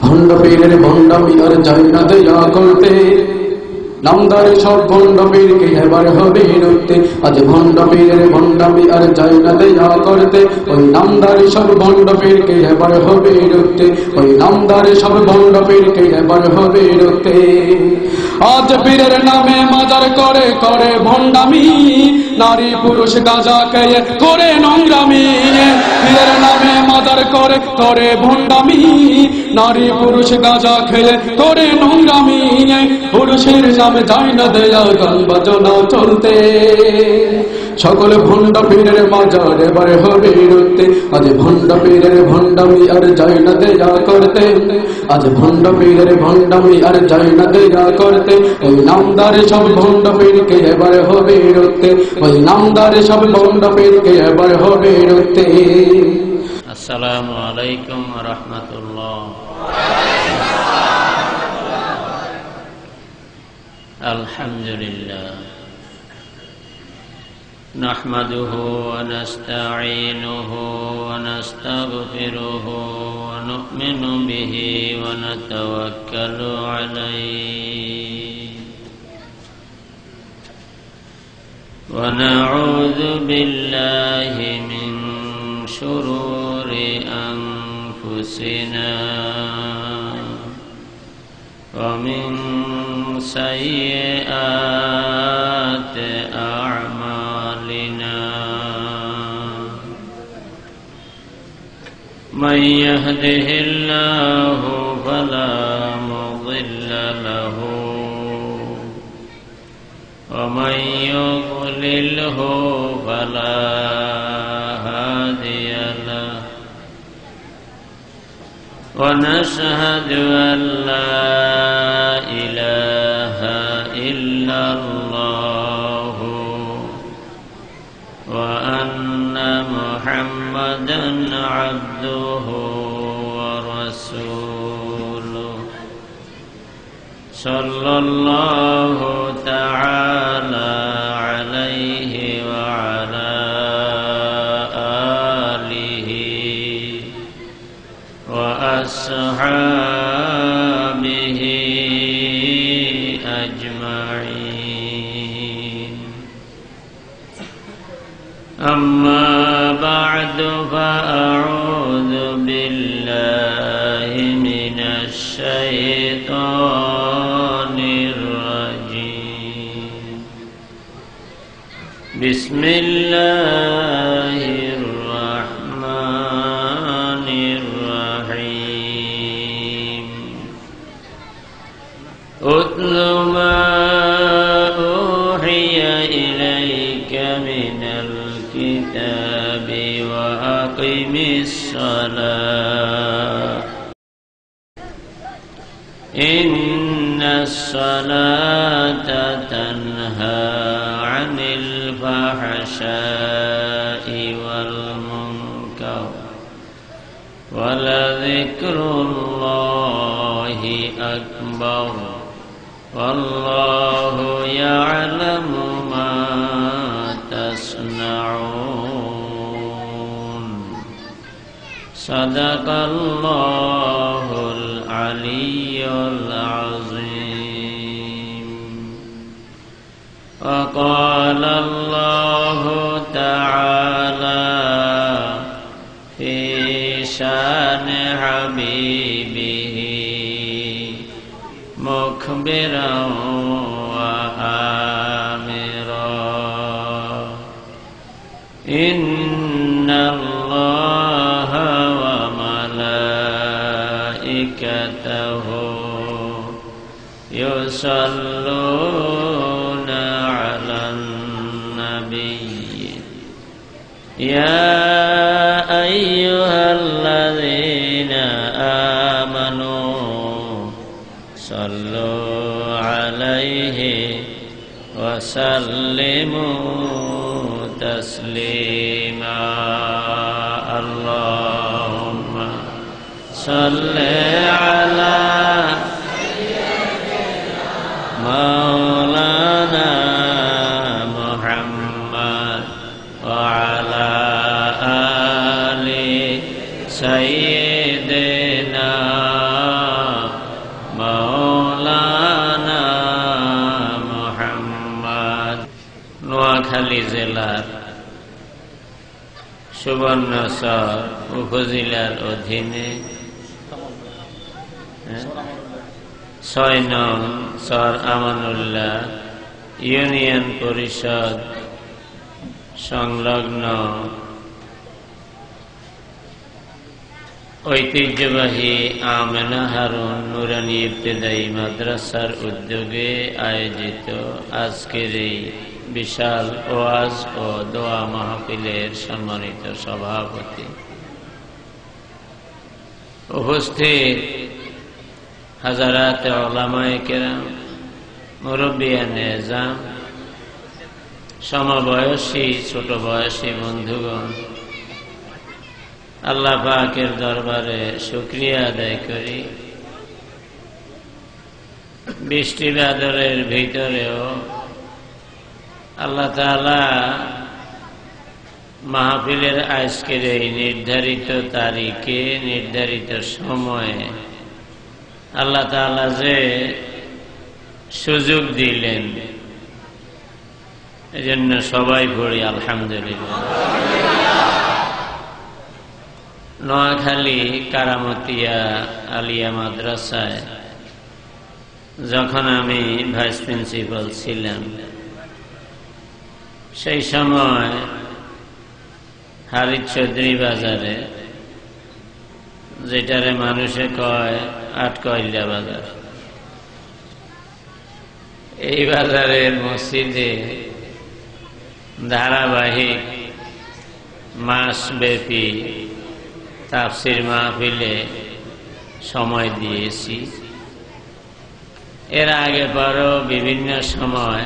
ভণ্ড পীরের ভণ্ডামি আর যায় না দয়া করতে, নামদারি সব ভণ্ড পীরকে এবার হবে রুখতে। আজ ভণ্ড পীরের ভণ্ডামি আর যায় না দয়া করতে, ওই নামদারি সব ভণ্ড পীরকে এবার হবে রুখতে, ওই নামদারি সব ভণ্ড পীরকে এবার হবে রুখতে। আজ পীরের নামে মাজার করে করে ভণ্ডামি, নারী পুরুষ গাঁজা খেয়ে করে নোংরামি। পীরের নামে মাজার করে করে ভণ্ডামি, নারী পুরুষ গাঁজা খেয়ে করে নোংরামি। পুরুষের নামে যায় না দেয়া গান বাজনা চলতে, সকল ভণ্ড পীরের মাজার এবার হবে রুখতে। আজ ভণ্ড পীরের ভণ্ডামি আর যায় না দেয়া করতে, আজ ভণ্ড পীরের ভণ্ডামি আর যায় না দেয়া করতে, ওই নামদারে সব ভণ্ড পীরকে এবার হবে রুখতে, ওই নামদারে সব ভণ্ড পীরকে এবার হবে রুখতে। আসসালামু আলাইকুম ওয়া রাহমাতুল্লাহ। আলহামদুলিল্লাহ নাহমাদুহু ওয়া নাস্তাঈনুহু ওয়া নাস্তাগফিরুহু ওয়া নু'মিনু বিহি ওয়া নাতাওয়াক্কালু আলাইহি ওয়া নাউযু বিল্লাহি মিন শুরুরি আনফুসিনা ওয়া মিন সাইয়্যাতি আ'মালিনা মান ইয়াহদিহিল্লাহু ফালা মুদিল্লা লাহু ওয়া মান ইউদ্লিলহু ফালা হাদিয়া লাহু ওয়া নাশহাদু আন লা ইলাহা ইল্লাল্লাহু ওয়া আন্না মুহাম্মাদান আবদুহু ওয়া রাসূলুহু সাল্লাল্লাহু তাআলা আলাইহি ওয়া আলা আলিহি ওয়া আসহাবিহি আজমাইন। আম্মা বা'দু ফাআউযু বিল্লাহি মিনাশ শাইতানির রাজীম। বিসমিল্লাহির রাহমানির রাহিম। উতলু মা উহিয়া ইলাইকা মিনাল কিতাবি ওয়া আকিমিস সালাহ ইন্নাস সালাতা তানহা আনিল ফাহশাই ওয়াল মুনকার ওয়া লাযিকরুল্লাহি আকবার ওয়াল্লাহু ইয়া'লামু মা তাসনাউন। সাদাকাল্লাহুল আলিয়্যুল আযীম। ওয়া ক্বালা আল্লাহু তাআলা ফি শানি হাবিবিহি মুখবিরান ওয়া আমিরা ইন্নাল্লাহা ওয়া মালাইকাতাহু ইউসাল্লুনা আলান নাবিয়্যি ইয়া আইয়ুহাল্লাযীনা আমানু সাল্লু আলাইহি ওয়া সাল্লিমু তাসলিমা। আল্লাহুম্মা সাল্লি আলা মাওলানা মুহাম্মদ ওয়া আলা আলি সাইয়্যিদিনা জেলার সুবর্ণচর উপজেলার অধীনে ৬ নং চর আমানুল্লাহ ইউনিয়ন পরিষদ সংলগ্ন ঐতিহ্যবাহী আমেনা হারুন নুরানী ইবতেদায়ী মাদ্রাসার উদ্যোগে আয়োজিত আজকের এই বিশাল ওয়াজ ও দোয়া মাহফিলের সম্মানিত সভাপতি, উপস্থিত হাজারাত উলামায়ে কেরাম, মুরব্বিয়ানে এজাম, সমবয়সী ছোট বয়সী বন্ধুগণ, আল্লাহ পাকের দরবারে শুকরিয়া আদায় করি। বৃষ্টি বাদলের ভিতরেও আল্লাহ তাআলা মাহফিলের আজকের এই নির্ধারিত তারিখে নির্ধারিত সময়ে আল্লাহ তাআলা যে সুযোগ দিলেন, এজন্য সবাই পড়ি আলহামদুলিল্লাহ। নোয়াখালী কারামতিয়া আলিয়া মাদ্রাসায় যখন আমি ভাইস প্রিন্সিপাল ছিলাম, সেই সময় হারিদ চৌধুরী বাজারে, যেটারে মানুষে কয় আটকইল্লা বাজার, এই বাজারের মসজিদে ধারাবাহিক মাসব্যাপী তাফসির মাহফিলে সময় দিয়েছি। এর আগে পরও বিভিন্ন সময়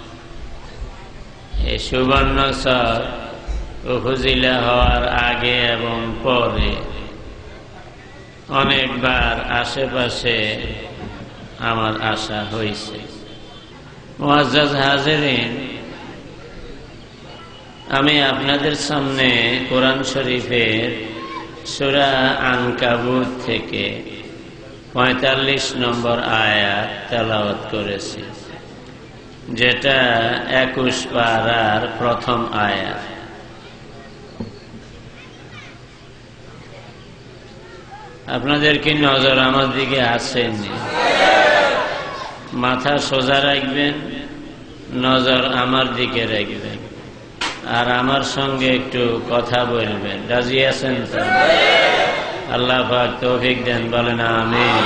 এই সুবর্ণচর উপজেলা হওয়ার আগে এবং পরে অনেকবার আশেপাশে আমার আসা হয়েছে। মুআজ্জাজ হাজিরিন, আমি আপনাদের সামনে কোরআন শরীফের সূরা আনকাবুত থেকে ৪৫ নম্বর আয়াত তেলাওয়াত করেছি, যেটা ২১ পারার প্রথম আয়াত। আপনাদের কি নজর আমার দিকে আসেনি? মাথা সোজা রাখবেন, নজর আমার দিকে রাখবেন, আর আমার সঙ্গে একটু কথা বলবেন। রাজি আছেন তো? আল্লাহ পাক তৌফিক দেন, বলেন আমিন।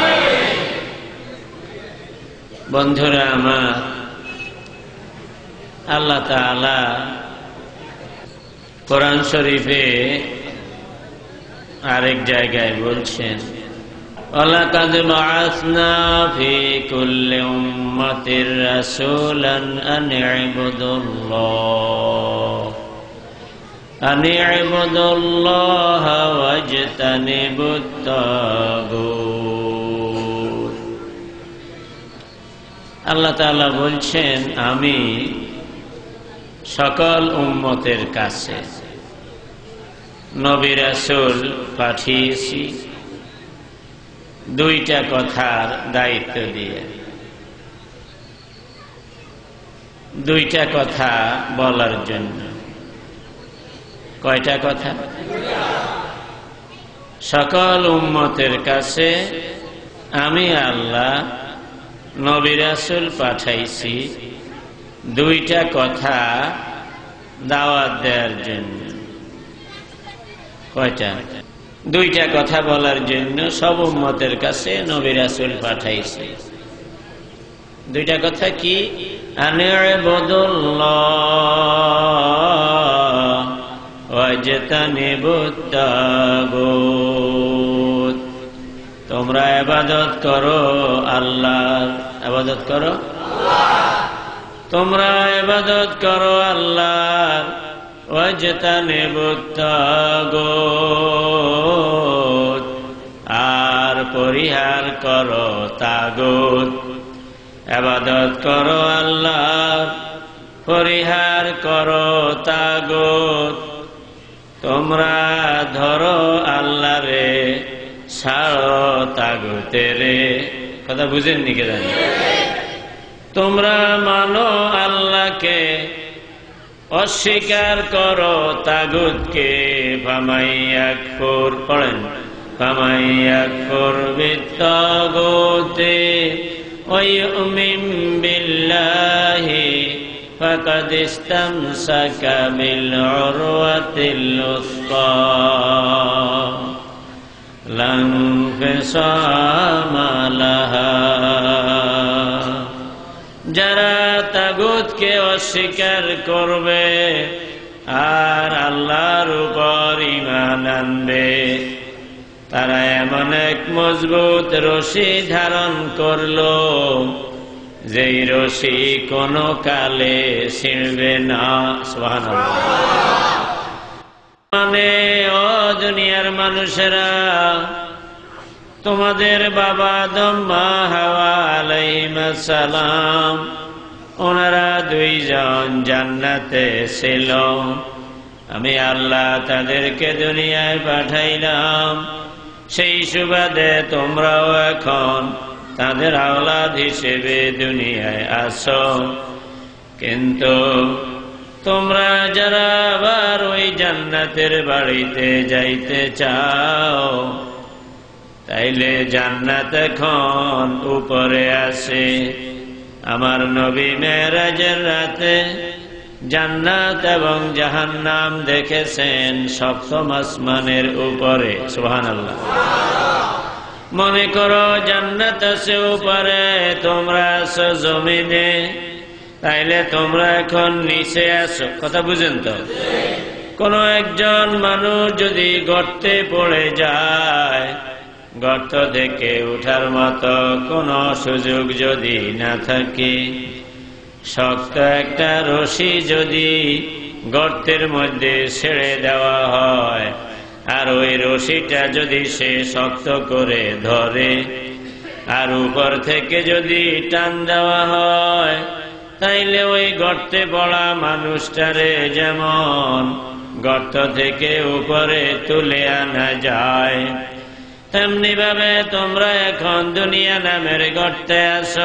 বন্ধুরা আমার, আল্লাহ তাআলা কোরআন শরীফে আরেক জায়গায় বলছেন, ওয়ালাকাদ বাআসনা ফি কুল্লি উম্মাতির রাসূলান আন ই'বুদুল্লাহ ওয়াজতানিবুত তাগুত। আল্লাহ তাআলা বলছেন, আমি সকল উম্মতের কাছে নবী রাসূল পাঠিয়েছি দুইটা কথার দায়িত্ব দিয়ে, দুইটা কথা বলার জন্য। কয়টা কথা? সকল উম্মতের কাছে আমি আল্লাহ নবী রাসূল পাঠাইছি দুইটা কথা দাওয়াত দেওয়ার জন্য। কয়টা? দুইটা কথা বলার জন্য সব উম্মতের কাছে নবী রাসূল পাঠাইছে। দুইটা কথা কি? আনি'বুদুল্লাহ ওয়াজতানিবুত তাগুত। তোমরা ইবাদত করো আল্লাহর। ইবাদত করো আল্লাহর। তোমরা ইবাদত করো আল্লাহর। ওয়াজতানিবুত তাগুত, আর পরিহার করো তাগুত। ইবাদত করো আল্লাহর, পরিহার করো তাগুত। তোমরা ধরো আল্লাহরে, ছাড়ো তাগুতেরে। কথা বুঝেননি কে জানি? তোমরা মানো আল্লাহকে, অস্বীকার করো তাগুতকে, ফামাইয়াকফুর পড়েন, ফামাইয়াকফুর বিত্তাগুতি ওয়া ইউমিন বিল্লাহি ফাকাদ ইসতামসাকা বিল উরওয়াতিল উসকা লা ইনফিসামা লাহা। যারা তাগুতকে অস্বীকার করবে আর আল্লাহর উপর ঈমান আনবে, তারা এমন এক মজবুত রশি ধারণ করলো যেই রশি কোনো কালে ছিঁড়বে না। সুবহানাল্লাহ। মানে ও দুনিয়ার মানুষেরা, তোমাদের বাবা আদম মা হাওয়া আলাইহিস সালাম, ওনারা দুইজন জান্নাতে ছিল। আমি আল্লাহ তাদেরকে দুনিয়ায় পাঠাইলাম, সেই সুবাদে তোমরাও এখন তাদের আওলাদ হিসেবে দুনিয়ায় আসো। কিন্তু তোমরা যারা আবার ওই জান্নাতের বাড়িতে যাইতে চাও, তাইলে জান্নাত এখন উপরে আছে। আমার নবী মেরাজের রাতে জান্নাত এবং জাহান্নাম দেখেছেন সপ্তম আসমানের উপরে। সুবহানাল্লাহ। মনে করো জান্নাত আছে উপরে, তোমরা আছো জমিনে, তাইলে তোমরা এখন নিচে আছো। কথা বুঝেন তো? কোন একজন মানুষ যদি গর্তে পড়ে যায়, গর্ত থেকে উঠার মতো কোনো সুযোগ যদি না থাকে, শক্ত একটা রশি যদি গর্তের মধ্যে ছেড়ে দেওয়া হয় আর ওই রশিটা যদি সে শক্ত করে ধরে আর উপর থেকে যদি টান দেওয়া হয়, তাইলে ওই গর্তে পড়া মানুষটারে যেমন গর্ত থেকে উপরে তুলে আনা যায়, তেমনি ভাবে তোমরা এখন দুনিয়া নামের গর্তে আসো।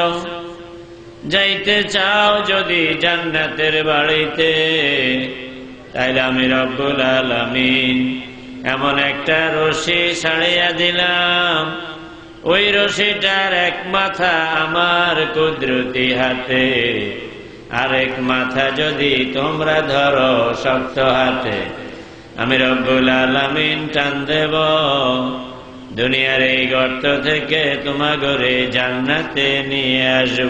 যাইতে চাও যদি জান্নাতের বাড়িতে, তাইলে আমি রব্বুল আলামিন এমন একটা রশি ছাড়িয়া দিলাম, ওই রশিটার এক মাথা আমার কুদরতি হাতে, আরেক মাথা যদি তোমরা ধরো শক্ত হাতে, আমি রব্বুল আলামিন টান দেব, দুনিয়ার এই গর্ত থেকে তোমাগরে জান্নাতে নিয়ে আসব।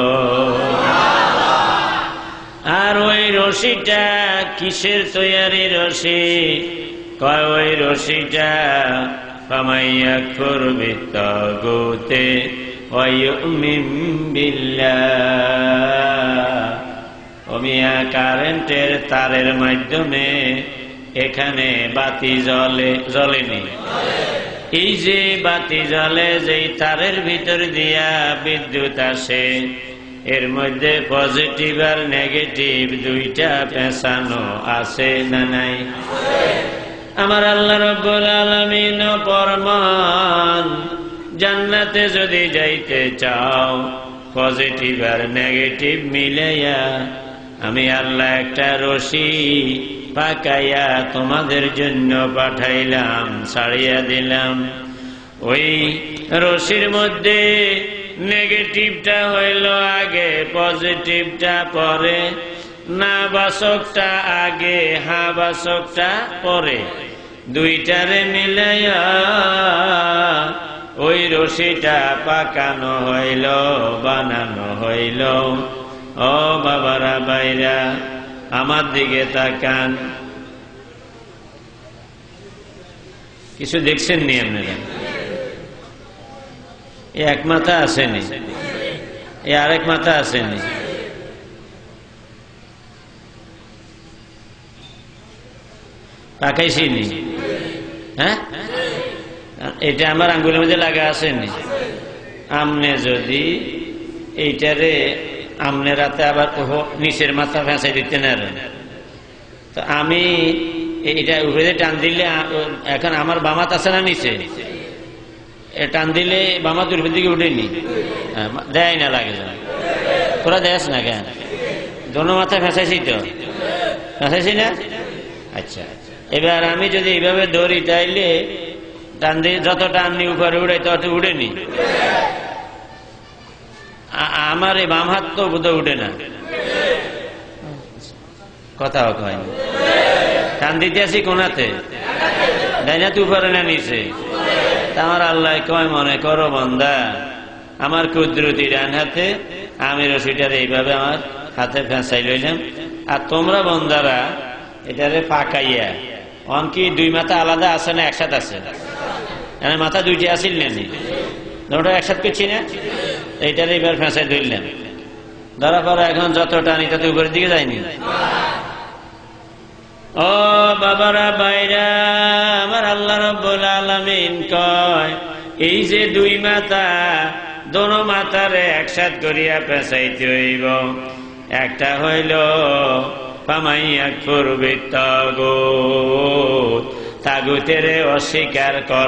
আর ওই রশিটা কিসের তৈয়ারি রশি? কয় ওই রশিটা ফামাইয়াকফুর বিত্তাগুতি ওয়া ইউমিন বিল্লাহ। ওমিয়া কারেন্টের তারের মাধ্যমে এখানে বাতি জ্বলেনি। এই যে বাতি জ্বলে, যেই তারের ভিতর দিয়া বিদ্যুৎ আসে, এর মধ্যে পজিটিভ আর নেগেটিভ দুইটা পেঁচানো আছে না নাই? আমার আল্লাহ রাব্বুল আলামিন ফরমান, জান্নাতে যদি যাইতে চাও পজিটিভ আর নেগেটিভ মিলাইয়া আমি আল্লাহ একটা রশি পাকাইয়া তোমাদের জন্য পাঠাইলাম, ছাড়িয়া দিলাম। ওই রশির মধ্যে নেগেটিভটা হইল আগে, পজিটিভটা পরে, না বাচকটা আগে, হা বাচকটা পরে, দুইটারে মিলাইয়া ওই রশিটা পাকানো হইল, বানানো হইল। ও বাবারা বাইরা, আমার দিকে তাকান। কিছু দেখছেন নি আপনারা? এক মাথা আসেনি, আরেক মাথা আসেনি। পাকাইছি নি? হ্যাঁ, এটা আমার আঙ্গুলের মধ্যে লাগা আসেনি। আমনে যদি এইটারে আমনে রাতে আবার নিচের মাথা ফেঁসাই দিতে না, তো আমি এটা উপরে টান দিলে, এখন আমার বামাত আছে না নিচে, টান দিলে বামাত উপর দিকে উঠেনি, দেয় না লাগে। তোরা দেশ না কেন? দোনো মাথা ফেঁসাইছি তো, ফেঁসাইছি না? আচ্ছা, এবার আমি যদি এইভাবে ধরি তাইলে টান দিয়ে যত টাননি উপরে উড়ে তত উড়েনি। আমার এই বাম হাত তো বোধহয় উঠে না, কথাও কয়নি। টান দিতে আসি কোনাতে, ডাইনাতে উপরে না নিচে? আমার আল্লাহ কয় মনে করো বান্দা আমার কুদরতি ডান হাতে, আমি রশিটারে এইভাবে আমার হাতে ফেঁসাই লইলাম, আর তোমরা বন্দারা এটারে পাকাইয়া অনকি দুই মাথা আলাদা আছে না একসাথে আছে? মাথা দুইটি আসিল নেই, দুটো একসাথে করছি না? এইটারে এইবার ফেঁসাই ধরলাম, ধরা পড়া এখন যত টানি তত উপরের দিকে যায়নি। ও বাবারা বাইরা, আমার আল্লাহ রাব্বুল আলামিন কয় এই যে দুই মাথা, দোনো মাথারে একসাথ করিয়া পেঁচাইতে হইব। একটা হইল ফামাইয়াকফুর বিত্তাগুত, তাগুতেরে অস্বীকার কর,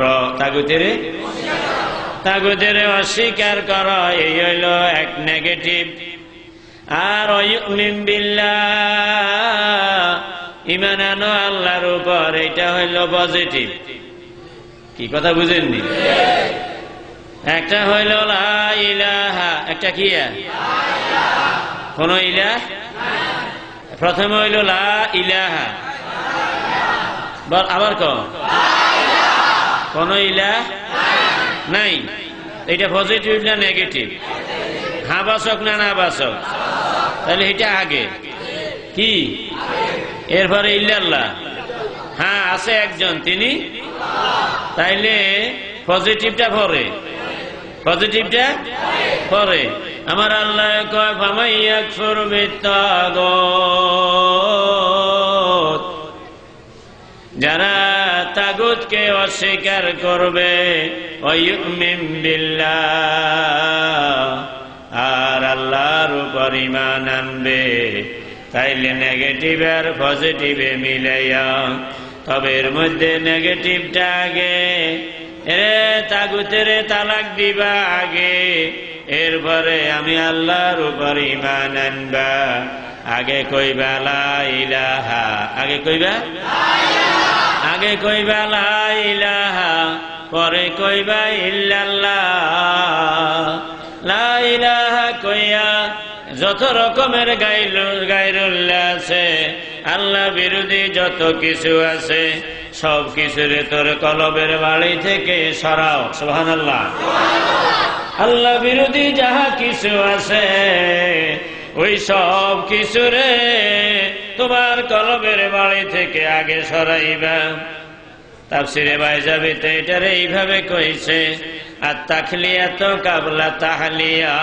তাগুতেরে অস্বীকার কর, এই হইল এক নেগেটিভ। আর ইউমিন বিল্লাহ, ঈমান আনো আল্লাহর উপর, এটা হইল পজিটিভ। কি কথা বুঝেননি? একটা হইল লা ইলাহা, একটা কি কোন ইলাহ? প্রথমে হইল লা ইলাহা, আবার কোন ইলাহ নাই। এটা পজিটিভ না নেগেটিভ? হ্যাঁ বাচক না না বাচক? তাহলে এটা আগে কি? এরপরে ইল্লাল্লাহ, হ্যাঁ আছে একজন তিনি, তাইলে পজিটিভটা পরে, পজিটিভটা পরে। আমার আল্লাহ কয় ফামাইয়াকফুর বিত্তাগুত, যারা তাগুতকে অস্বীকার করবে, ওয়ায়ুমিন বিল্লাহ, আর আল্লাহর উপর ঈমান আনবে, তাইলে নেগেটিভ আর পজিটিভে মিলাইয়া, তবে এর মধ্যে নেগেটিভটা আগে, তাগুতের তালাক দিবা আগে, এরপরে আমি আল্লাহর উপর ঈমান আনবা। আগে কইবা লা ইলাহা, আগে কইবা লা ইলাহা, পরে কইবা ইল্লাল্লাহ। লা ইলাহা কইয়া যত রকমের গায়রুল্লাহ আছে, আল্লাহ বিরোধী যত কিছু আছে, সব কিছুরে তোর কলবের বাড়ি থেকে সরাও। সুবহানাল্লাহ। আল্লাহ বিরোধী যাহা কিছু আছে, ওই সব কিছুরে তোমার কলবের বাড়ি থেকে আগে সরাইবা। তাফসিরে বাইজাবিতে এটারে এইভাবে কইছে, আত-তাখলিয়াত কাবলা তাহলিয়া,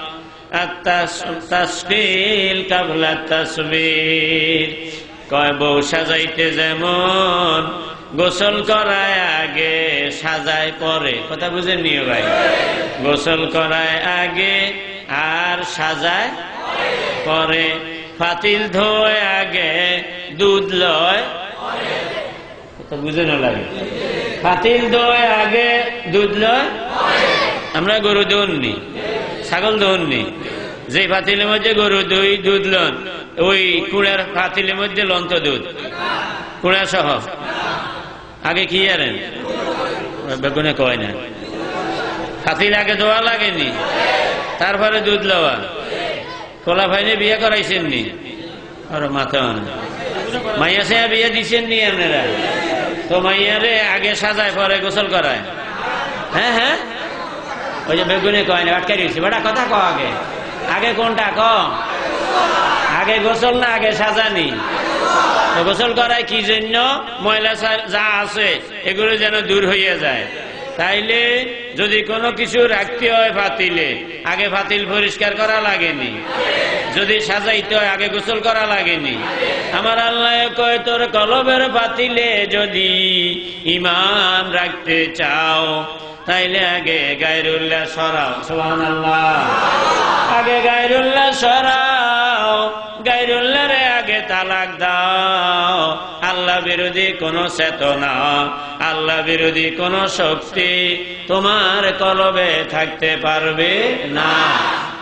আত-তাসবিল কাবলা তাসবির। কয় বউ সাজাইতে যেমন গোসল করায় আগে, সাজায় পরে। কথা বুঝেন নিও ভাই? গোসল করায় আগে আর সাজায় পরে। পাতিল ধোয় আগে, দুধ লয়, কথা বুঝে না লাগে? পাতিল ধোয় আগে, দুধ লয়। আমরা গরু দৌড়নি, ছাগল দৌড়নি, যে পাতিলের মধ্যে গরু দুধ লন, ওই কুড়ার পাতিলের মধ্যে লন্ত দুধ, কুড়া সহ। আগে কি আরেন বেগুনে কয় না, পাতিল আগে দোয়া লাগেনি, তারপরে দুধ লওয়া। খোলা ভাইনে বিয়ে করাইছেন নি? আর মাথা মাইয়া সে বিয়ে দিচ্ছেন নি আপনারা? তো মাইয়ারে আগে সাজায় পরে গোসল করায়। হ্যাঁ হ্যাঁ, ওই যে বেগুনে কয় না, আটকে দিয়েছি বেটা, কথা কও আগে। আগে কোনটা কম? আগে গোসল না আগে সাজানি? তো গোসল করায় কি জন্য? ময়লা যা আছে এগুলো যেন দূর হইয়া যায়। তাইলে যদি কোনো কিছু রাখতে হয় পাতিলে, আগে পাতিল পরিষ্কার করা লাগেনি? যদি সাজাইতে হয় আগে গোসল করা লাগেনি? আমার আল্লাহ কয় তোর কলবের পাতিলে যদি ঈমান রাখতে চাও, তাইলে আগে গায়রুল্লাহ সরাও। সুবহানাল্লাহ। আগে গায়রুল্লাহ সরাও, গায়রুল্লাহরে আগে তালাক দাও। আল্লাহ বিরোধী কোন চেতনা, আল্লাহ বিরোধী কোন শক্তি তোমার কলবে থাকতে পারবে না।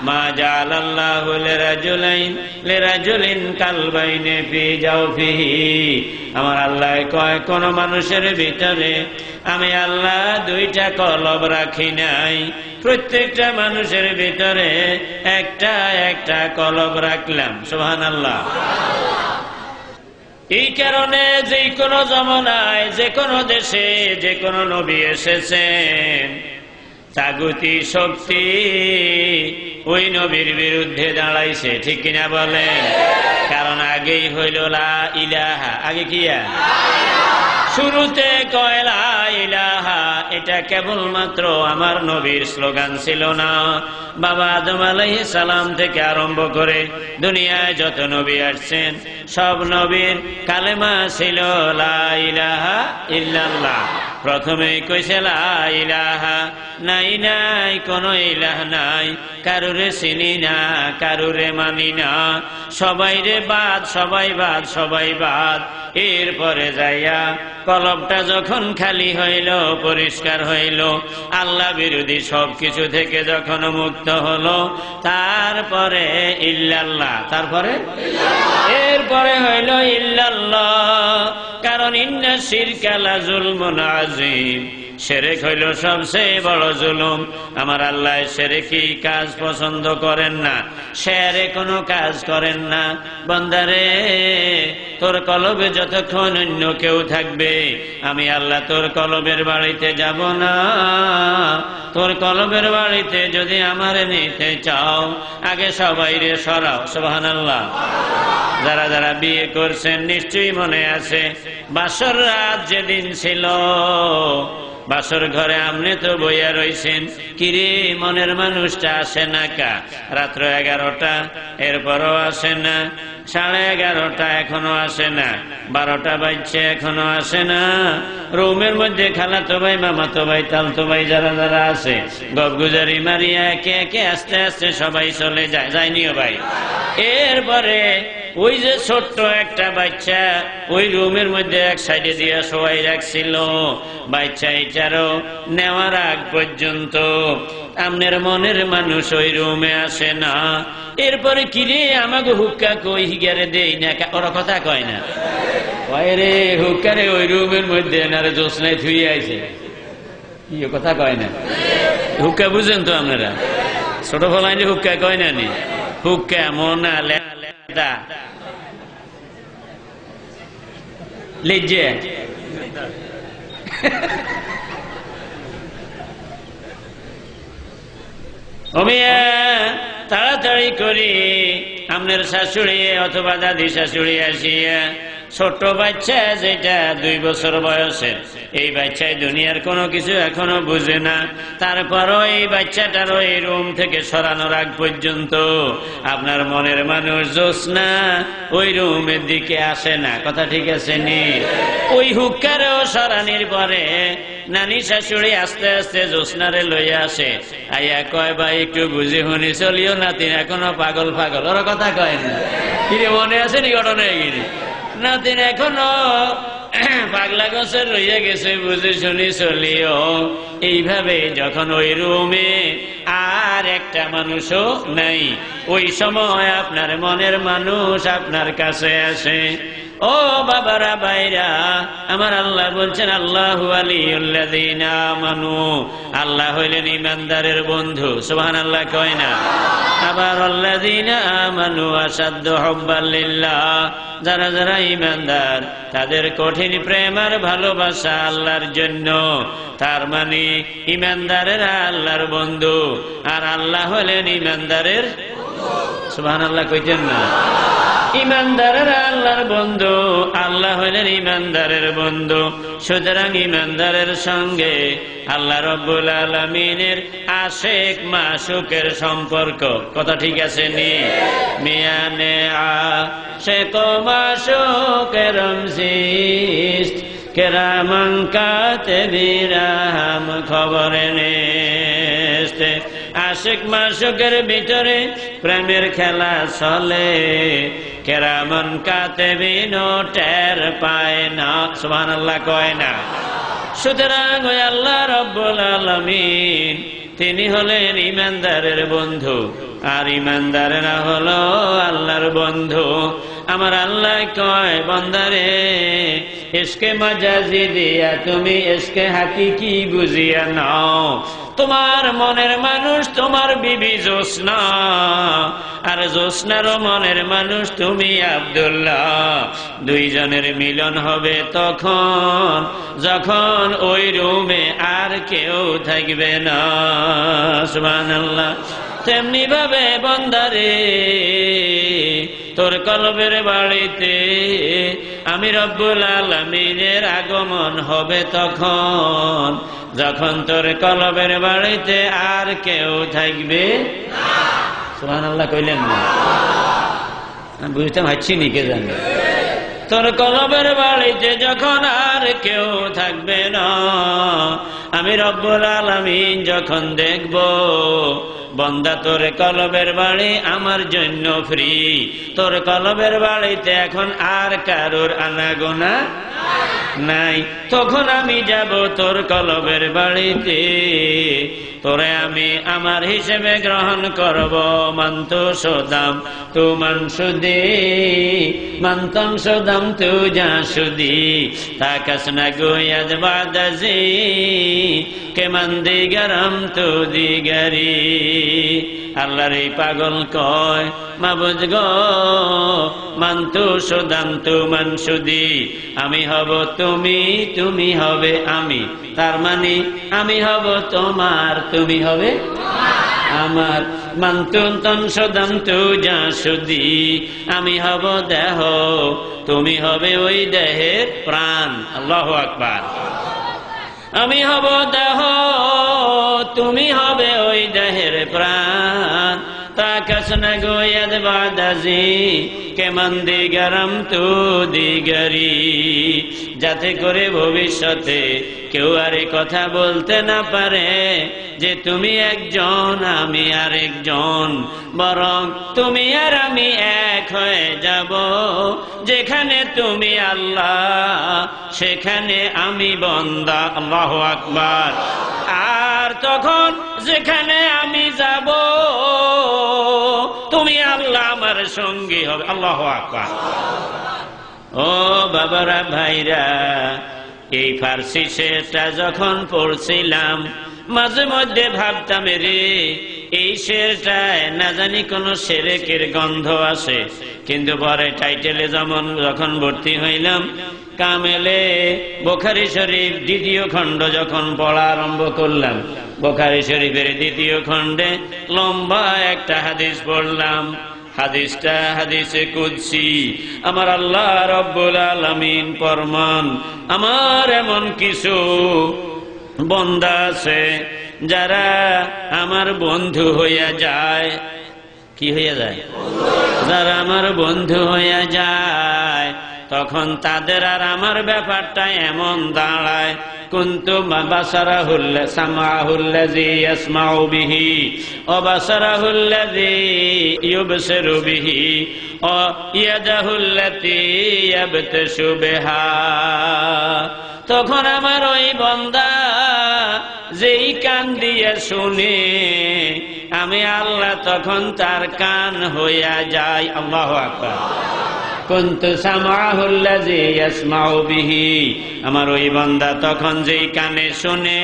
মা জাআলাল্লাহু লিরাজুলিন কালবাইনি ফি জাওফিহি। আমার আল্লাহ কয় কোন মানুষের ভিতরে আমি আল্লাহ দুইটা কলব রাখি নাই, প্রত্যেকটা মানুষের ভিতরে একটা একটা কলব রাখলাম। সুবহানাল্লাহ। এই কারণে যে কোনো জমানায় যে কোনো দেশে যে কোনো নবী এসেছেন, তাগুতি শক্তি ওই নবীর বিরুদ্ধে দাঁড়াইছে, ঠিক কিনা বলেন? কারণ আগেই হইল লা ইলাহা, আগে কিয়া শুরুতে কয় লা ইলাহা। এটা কেবলমাত্র আমার নবীর স্লোগান ছিল না, বাবা আদম আলাইহিস সালাম থেকে আরম্ভ করে দুনিয়ায় যত নবী আসছেন সব নবীর কালেমা ছিল লা ইলাহা ইল্লাল্লাহ। প্রথমেই কইছে লা ইলাহা, নাই নাই কোন ইলাহ নাই, কারুরে চিনি না কারুরে মানি না, সবাই রে বাদ, সবাই বাদ, সবাই বাদ। এরপরে যাইয়া কলবটা যখন খালি হইল, পরিষ্কার হইল, আল্লাহ বিরোধী সবকিছু থেকে যখন মুক্ত হলো, তারপরে ইল্লাল্লাহ, তারপরে এরপরে হইল ইল্লাল্লাহ। কারণ ইন্না শিরকা লাযুলমুন আযীম, শিরক হইল সবচেয়ে বড় জুলুম। আমার আল্লাহ শিরকি কাজ পছন্দ করেন না, শিরকে কোনো কাজ করেন না। বান্দারে, তোর কলবে যতক্ষণ অন্য কেউ থাকবে, আমি আল্লাহ তোর কলবের বাড়িতে যাব না। তোর কলবের বাড়িতে যদি আমারে নিতে চাও, আগে সবাই রে সরাও। সুবহানাল্লাহ। যারা যারা বিয়ে করছেন নিশ্চয়ই মনে আছে, বাসর রাত যেদিন ছিল, বাসর ঘরে আমনে তো বইয়া রইছেন, কিরে মনের মানুষটা আসে না কা? রাত্র 11টা, এরপরও আসে না, 11:30 এখনো আসে না, 12টা বাজছে এখনো আসে না। রুমের মধ্যে খালাতো ভাই, মামাতো ভাই, তালতো ভাই যারা যারা আছে, গপগুজারি মারিয়া একে একে আস্তে আস্তে সবাই চলে যায়, যায়নিও ভাই? এরপরে ওই যে ছোট্ট একটা বাচ্চা ওই রুমের মধ্যে এক সাইডে দিয়া শোয়াই রাখছিল, বাচ্চা এটারও নেওয়ার আগ পর্যন্ত আপনার মনের মানুষ ওই রুমে আসে না। এরপরে কিরে আমাকে হুক্কা কই হিগারে দেই না, ওরা কথা কয় না, রে হুক্কারে ওই রুমের মধ্যে নারে জোসনায় থুই আইছে, কি কথা কয় না? হুক্কা বুঝেন তো আপনারা? ছোট ফলাইনি হুক্কা কয় না নি? হুক্কা মোনা লেদা লেজে ওমিয়া তাড়াতাড়ি করি আপনার শাশুড়ি অথবা দাদি শাশুড়ি আসিয়া, ছোট্ট বাচ্চা যেটা 2 বছর বয়সের, এই বাচ্চায় দুনিয়ার কোনো কিছু এখনো বুঝে না, তারপরও এই বাচ্চাটার ওই রুম থেকে সরানোর আগ পর্যন্ত আপনার মনের মানুষ জোসনা ওই রুমের দিকে আসে না। কথা ঠিক আছে নি? ওই হুক্কারেও সরানির পরে নানি শাশুড়ি আস্তে আস্তে জোসনারে লইয়া আসে, আইয়া কয় ভাই একটু বুঝে শুনি চলিও, নাতিন এখনো পাগল পাগল, ওরা কথা কয় না। কিরে মনে আছে নি ঘটনা? গিরি নাতিন এখনো পাগলা গোছের রইয়া গেছে, বুঝে শুনি চলিও। এইভাবে যখন ওই রুমে আর একটা মানুষও নাই, ওই সময় আপনার মনের মানুষ আপনার কাছে আসে। ও বাবারা ভাইরা, আমার আল্লাহ বলছেন আল্লাহু ওয়ালিউল্লাযীনা আমানু, আল্লাহ হইলেন ঈমানদারের বন্ধু। সুবহানাল্লাহ কয় না? আবার আল্লাযীনা আমানু আশাদ্দু হুব্বান লিল্লাহ, যারা যারা ঈমানদার তাদের কঠিন প্রেম আর ভালোবাসা আল্লাহর জন্য। তার মানে ঈমানদারেরা আল্লাহর বন্ধু, আর আল্লাহ হলেন ঈমানদারের। সুবহানাল্লাহ কইতেন না? ঈমানদারেরা আল্লাহর বন্ধু, আল্লাহ হলেন ঈমানদারের বন্ধু। সুতরাং ঈমানদারের সঙ্গে আল্লাহ রাব্বুল আলামিনের আশিক মাশুকের সম্পর্ক। কথা ঠিক আছে নি? মিয়ানে আশিক মাশুকের রমজিস্ট কেরামান কাতিবিরাম খবরে নেস্তে। আশিক মাশুকের ভিতরে প্রেমের খেলা চলে, কেরামান কাতিবিন টের পায় না। সুবহানাল্লাহ কয় না? সুতরাং ওই আল্লাহ রাব্বুল আলামিন তিনি হলেন ঈমানদারের বন্ধু, আর ইমানদারেরা হলো আল্লাহর বন্ধু। আমার আল্লাহ কয়, বান্দারে ইশকে মাজাজি দিয়া তুমি ইশকে হাকিকি বুঝিয়া নাও। তোমার মনের মানুষ তোমার বিবি জোসনা, আর জোসনারও মনের মানুষ তুমি আব্দুল্লাহ। দুইজনের মিলন হবে তখন যখন ওই রুমে আর কেউ থাকবে না। সুবহানাল্লাহ। তেমনি ভাবে বান্দারে তোর কলবের বাড়িতে আমি রব্বুল আলামিনের আগমন হবে তখন যখন তোর কলবের বাড়িতে আর কেউ থাকবে না। সুবহানাল্লাহ কইলেন না? বুঝতাম হাচ্ছি নি কে জানে। তোর কলবের বাড়িতে যখন আর কেউ থাকবে না, আমি রব্বুল আলামিন যখন দেখব বান্দা তোর কলবের বাড়ি আমার জন্য ফ্রি, তোর কলবের বাড়িতে এখন আর কারোর আনাগোনা নাই, তখন আমি যাব তোর কলবের বাড়িতে, তোরে আমি আমার হিসেবে গ্রহণ করব। মান্তু সদাম তু মানসুদি মান্তম সদাম তু জাসুদি তাকাস না গোয়াদ বাদাজি কে মন্দি গরম তু দিগারি। আল্লাহর এই পাগল কয়, মাবুদ গো মান্তু সদাম তু মানসুদি, আমি হব তুমি, তুমি হবে আমি। তার মানে আমি হব তোমার, তুমি হবে আমার। মান্তুন সদাম তু জাসুদি, আমি হব দেহ, তুমি হবে ওই দেহের প্রাণ। আল্লাহু আকবার। আমি হব দেহ, তুমি হবে ওই দেহের প্রাণ। তাকাস না গোয়াদ বাদাজি কে মন্দি গরম তু দিগরি, যাতে করে ভবিষ্যতে কেউ আর কথা বলতে না পারে যে তুমি একজন আমি আরেকজন, বরং তুমি আর আমি এক হয়ে যাব। যেখানে তুমি আল্লাহ সেখানে আমি বান্দা। আল্লাহু আকবার। আর তখন যেখানে আমি যাব তুমি আল্লাহ আমার সঙ্গী হবে। আল্লাহু আকবার। ও বাবারা ভাইরা, এই ফার্সি শেরটা যখন পড়ছিলাম মাঝে মধ্যে ভাবতাম রে এই শেরটায় না জানি কোন শিরকের গন্ধ আসে, কিন্তু পরে টাইটেলে যখন ভর্তি হইলাম কামেলে বুখারী শরীফ দ্বিতীয় খণ্ড যখন পড়া আরম্ভ করলাম, বুখারী শরীফের দ্বিতীয় খণ্ডে লম্বা একটা হাদিস পড়লাম। হাদিসটা হাদিসে কুদসি। আমার আল্লাহ রব্বুল আলামিন ফরমান, আমার এমন কিছু বান্দা আছে যারা আমার বন্ধু হইয়া যায়। কি হইয়া যায়? যারা আমার বন্ধু হইয়া যায় তখন তাদের আর আমার ব্যাপারটা এমন দাঁড়ায়, কুনতু বাসারাহুল সামাহুল্লাযী ইয়াসমাউ বিহি ওয়া বাসারাহুল্লাযী ইউবসিরু বিহি ওয়া ইয়াদাহুল্লাতী ইয়াবতাশু বিহা। তখন আমার ওই বান্দা যেই কান দিয়ে শুনে আমি আল্লাহ তখন তার কান হইয়া যাই। আল্লাহু আকবার। কুনতু সামাহুল্লাযী ইয়াসমাউ বিহি, আমার ওই বান্দা তখন যেই কানে শুনে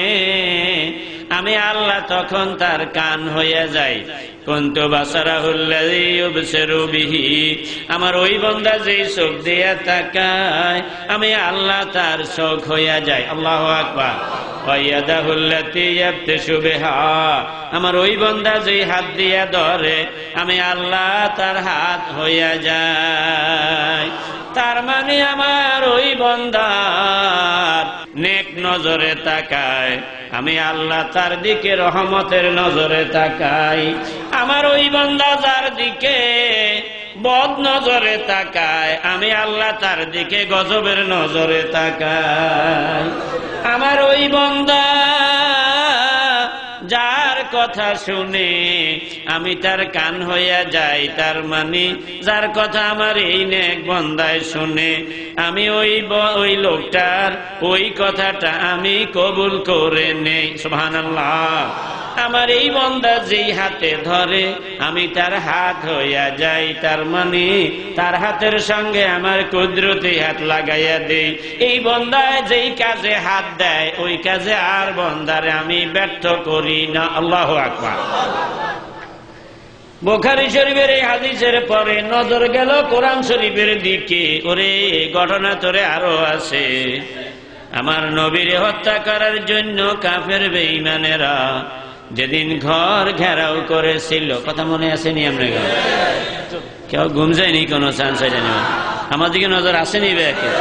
আমি আল্লাহ তখন তার কান হইয়া যাই। কুনতু বাসারাহুল্লাযী ইউবসিরু বিহি, আমার ওই বান্দা যেই চোখ দিয়া তাকায় আমি আল্লাহ তার চোখ হইয়া যাই। আল্লাহু আকবার। ওয়া ইয়াদাহুল্লাতী ইয়াবতাশু বিহা, আমার ওই বান্দা যেই হাত দিয়া ধরে আমি আল্লাহ তার হাত হইয়া যাই। তার মানে আমার ওই বান্দার নেক নজরে তাকায় আমি আল্লাহ তার দিকে রহমতের নজরে তাকাই। আমার ওই বান্দা যার দিকে বদ নজরে তাকায় আমি আল্লাহ তার দিকে গজবের নজরে তাকাই। আমার ওই বান্দা যার কথা শুনে আমি তার কান হইয়া যাই, তার মানে যার কথা আমার এই নেক বান্দায় শুনে আমি ওই লোকটার ওই কথাটা আমি কবুল করে নেই। সুবহানাল্লাহ। আমার এই বান্দা যেই হাতে ধরে আমি তার হাত হইয়া যাই, তার মানে তার হাতের সঙ্গে আমার কুদরতি হাত লাগাইয়া দেই। এই বান্দায় যেই কাজে হাত দেয় ওই কাজে আর বান্দারে আমি ব্যর্থ করি না। আল্লাহু আকবার। বুখারী শরীফের এই হাদিসের পরে নজর গেল কোরআন শরীফের দিকে। ওরে ঘটনা তোরে আরো আছে। আমার নবীরে হত্যা করার জন্য কাফের বেঈমানেরা যেদিন ঘর ঘেরাও করেছিল, কথা মনে আসেনি? আমরা কেউ ঘুম যায়নি? কোনো চান্স জানি আমার দিকে নজর আসেনি?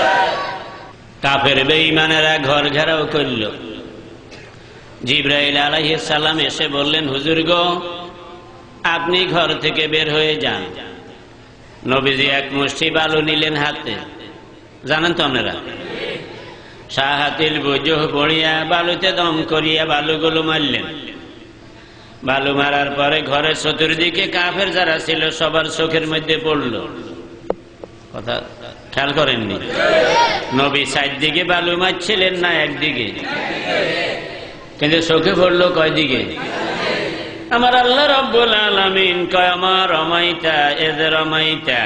কাফের বেঈমানেরা ঘর ঘেরাও করল। জিবরাইল আলাইহিস সালাম এসে বললেন, হুজুর গো, আপনি ঘর থেকে বের হয়ে যান। নবীজি এক মুষ্টি বালু নিলেন হাতে। জানেন তো আপনারা, শাহাতিল বুজুহ পড়িয়া বালুতে দম করিয়া বালুগুলো মারলেন। বালু মারার পরে ঘরের চতুর্দিকে কাফের যারা ছিল সবার চোখের মধ্যে পড়ল। কথা খেয়াল করেননি? নবী চারদিকে বালু মারছিলেন না একদিকে? কিন্তু চোখে পড়লো কয় দিকে? আমার আল্লাহ রাব্বুল আলামিন কয়, মা রমাইতা ইয রমাইতা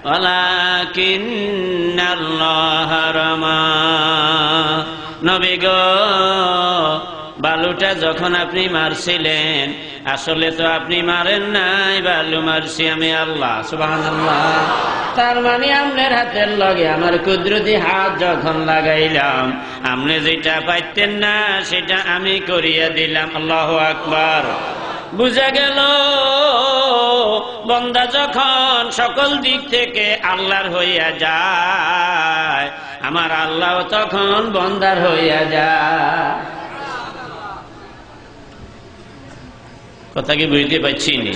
ওয়ালাকিন্নাল্লাহা রামা। নবী গো, বালুটা যখন আপনি মারছিলেন আসলে তো আপনি মারেন নাই, বালু মারছি আমি আল্লাহ। সুবহানাল্লাহ। তার মানে আপনার হাতের লগে আমার কুদরতি হাত যখন লাগাইলাম আপনি যেটা পাইতেন না সেটা আমি করিয়া দিলাম। আল্লাহু আকবার। বুঝা গেল বান্দা যখন সকল দিক থেকে আল্লাহর হইয়া যায়, আমার আল্লাহ তখন বান্দার হইয়া যায়। কথা কি বুঝতে পারছি নি?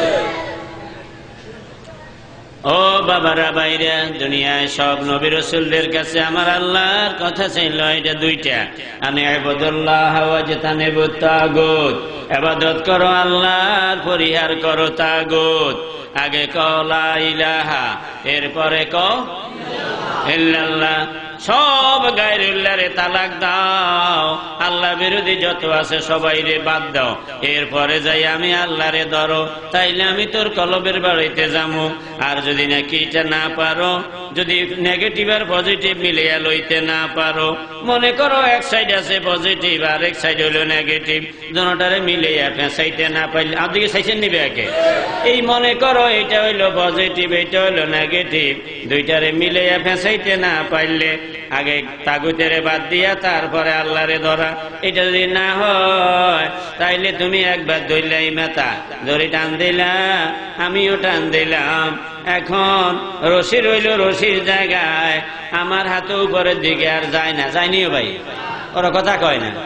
ও বাবারা, বাইরা, দুনিয়ায় সব নবী রাসূলদের কাছে আমার আল্লাহর কথা ছিল এটা দুইটা, আনে ইবাদুল্লাহ ওয়াজতানিবুত তাগুত। ইবাদত করো আল্লাহর, পরিহার করো তাগুত। আগে কও লা ইলাহা, এরপরে কও ইল্লাল্লাহ। সব গায়রুল্লাহরে তালাক দাও, আল্লাহ বিরোধী যত আছে সবাই রে বাদ দাও। এরপরে যাই আমি আল্লাহরে ধরো, তাইলে আমি তোর কলবের বাড়িতে যাবো। আর যদি নাকি এটা না পারো, যদি নেগেটিভ আর পজিটিভ মিলিয়ে লইতে না পারো, মনে করো এক সাইড আছে পজিটিভ আর এক সাইড হলো নেগেটিভ, দুটোটারে মিলিয়ে ফেঁসাইতে না পারলে আপনি চাইছেন নিবে একে। এই মনে করো এটা হইলো পজিটিভ, এটা হইলো নেগেটিভ, দুইটারে মিলিয়ে ফেঁসাইতে না পারলে আগে তাগুতেরে বাদ দিয়া তারপরে আল্লাহরে ধরা। এটা যদি না হয় তাইলে তুমি একবার ধরলাই মাথা ধরে টান দিলা, আমিও টান দিলাম। এখন রশি রইল রশির জায়গায়, আমার হাতে উপরের দিকে আর যায় না। যায়নিও ভাই, ওরা কথা কয় না।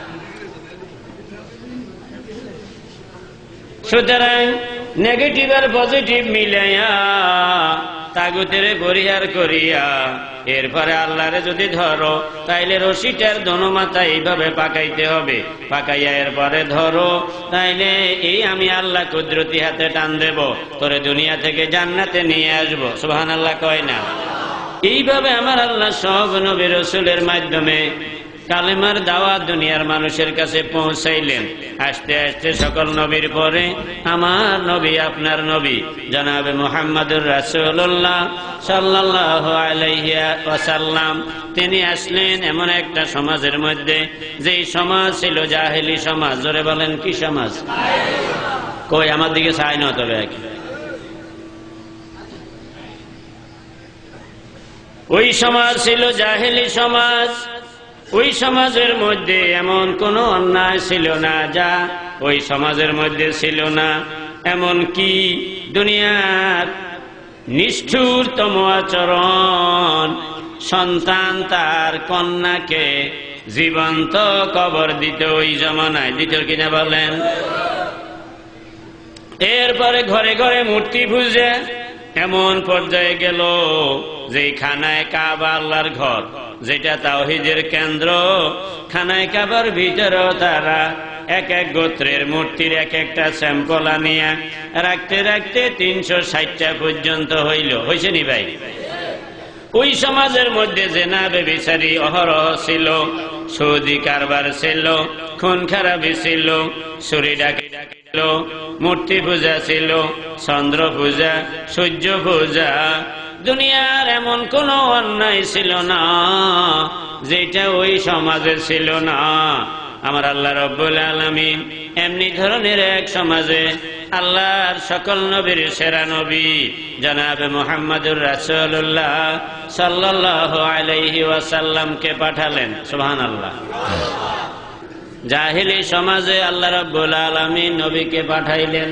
সুতরাং নেগেটিভ আর পজিটিভ মিলাইয়া তাগুতের পরিহার করিয়া এরপরে আল্লাহরে যদি ধরো, তাইলে রশিটার দোনো মাথা এইভাবে পাকাইতে হবে। পাকাইয়া এরপরে ধরো, তাইলে এই আমি আল্লাহ কুদরতি হাতে টান দেব, তোরে দুনিয়া থেকে জান্নাতে নিয়ে আসবো। সুবহানাল্লাহ কয় না? এইভাবে আমার আল্লাহ সব নবী রাসূলের মাধ্যমে কালেমার দাওয়াত দুনিয়ার মানুষের কাছে পৌঁছাইলেন। আস্তে আস্তে সকল নবীর পরে আমার নবী, আপনার নবী জনাবে মুহাম্মদুর রাসূলুল্লাহ সাল্লাল্লাহু আলাইহি ওয়াসাল্লাম, তিনি আসলেন এমন একটা সমাজের মধ্যে যেই সমাজ ছিল জাহেলি সমাজ। জোরে বলেন, কি সমাজ? কই আমার দিকে চাই না তবে। ওই সমাজ ছিল জাহেলি সমাজ। ওই সমাজের মধ্যে এমন কোন অন্যায় ছিল না যা ওই সমাজের মধ্যে ছিল না। এমন কি দুনিয়ার নিষ্ঠুরতম আচরণ, সন্তান তার কন্যাকে জীবন্ত কবর দিত ওই জমানায়। দিত কিনা বলেন? এরপরে ঘরে ঘরে মূর্তি পূজা এমন পর্যায়ে গেল যে খানায় কাবা, আল্লাহর ঘর যেটা তাওহীদের কেন্দ্র, খানায় কাবার ভিতরেও তারা এক এক গোত্রের মূর্তির এক একটা স্যাম্পল আনিয়া রাখতে রাখতে 360টা পর্যন্ত হইল। হয়েছে নি ভাই? ওই সমাজের মধ্যে জেনা ব্যভিচারী অহরহ ছিল। সৌদি কারবার ছিল, খুন খারাপি ছিল, চুরি ডাকাতি ছিল, মূর্তি পূজা ছিল, চন্দ্র পূজা, সূর্য পূজা। দুনিয়ার এমন কোন অন্যায় ছিল না যেটা ওই সমাজে ছিল না। আমার আল্লাহ রাব্বুল আলামিন এমনি ধরনের এক সমাজে আল্লাহর সকল নবীর সেরা নবী জনাবে মুহাম্মদুর রাসূলুল্লাহ সাল্লাল্লাহু আলাইহি ওয়াসাল্লামকে পাঠালেন। সুবহানাল্লাহ। জাহেলি সমাজে আল্লাহ রাব্বুল আলামিন নবীকে পাঠাইলেন।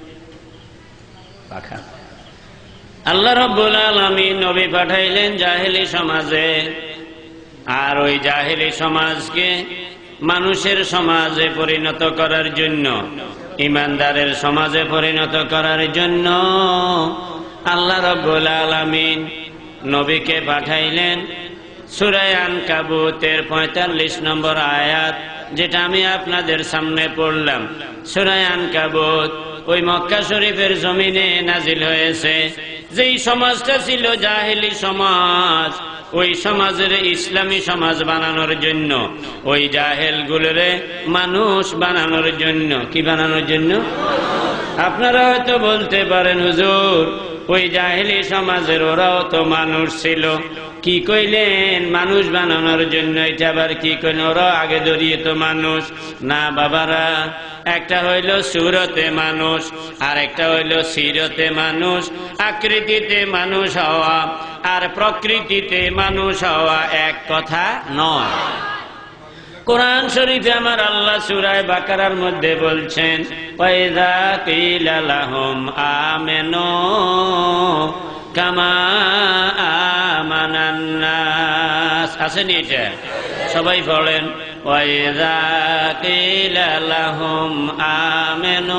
আল্লাহ রাব্বুল আলামিন নবী পাঠাইলেন জাহেলি সমাজে, আর ওই জাহেলি সমাজকে মানুষের সমাজে পরিণত করার জন্য, ইমানদারের সমাজে পরিণত করার জন্য আল্লাহ রাব্বুল আলামিন নবীকে পাঠাইলেন। সূরা আনকাবুতের ৪৫ নম্বর আয়াত, যেটা আমি আপনাদের সামনে পড়লাম। সূরা আনকাবুত ওই মক্কা শরীফের জমিনে নাজিল হয়েছে। যেই সমাজটা ছিল জাহেলি সমাজ, ওই সমাজের ইসলামী সমাজ বানানোর জন্য, ওই জাহেল গুলোরে মানুষ বানানোর জন্য। কি বানানোর জন্য? আপনারা হয়তো বলতে পারেন, হুজুর ওই জাহেলি সমাজের ওরাও তো মানুষ ছিল। কি কইলেন? মানুষ বানানোর জন্য। এটা আবার কি কইলেন? ওরা আগে দড়িয়ে তো মানুষ না বাবারা। একটা হইল সুরতে মানুষ, আর একটা হইল সিরতে মানুষ। আকৃতিতে মানুষ হওয়া আর প্রকৃতিতে মানুষ হওয়া এক কথা নয়। কোরআন শরীফে আমার আল্লাহ সূরা বাকারার মধ্যে বলছেন, ওয়াইযা কিলা লাহুম আমিনু কামা আমানান নাস। আসেনি এটা? সবাই পড়েন, ওয়াইযা কিলা লাহুম আমিনু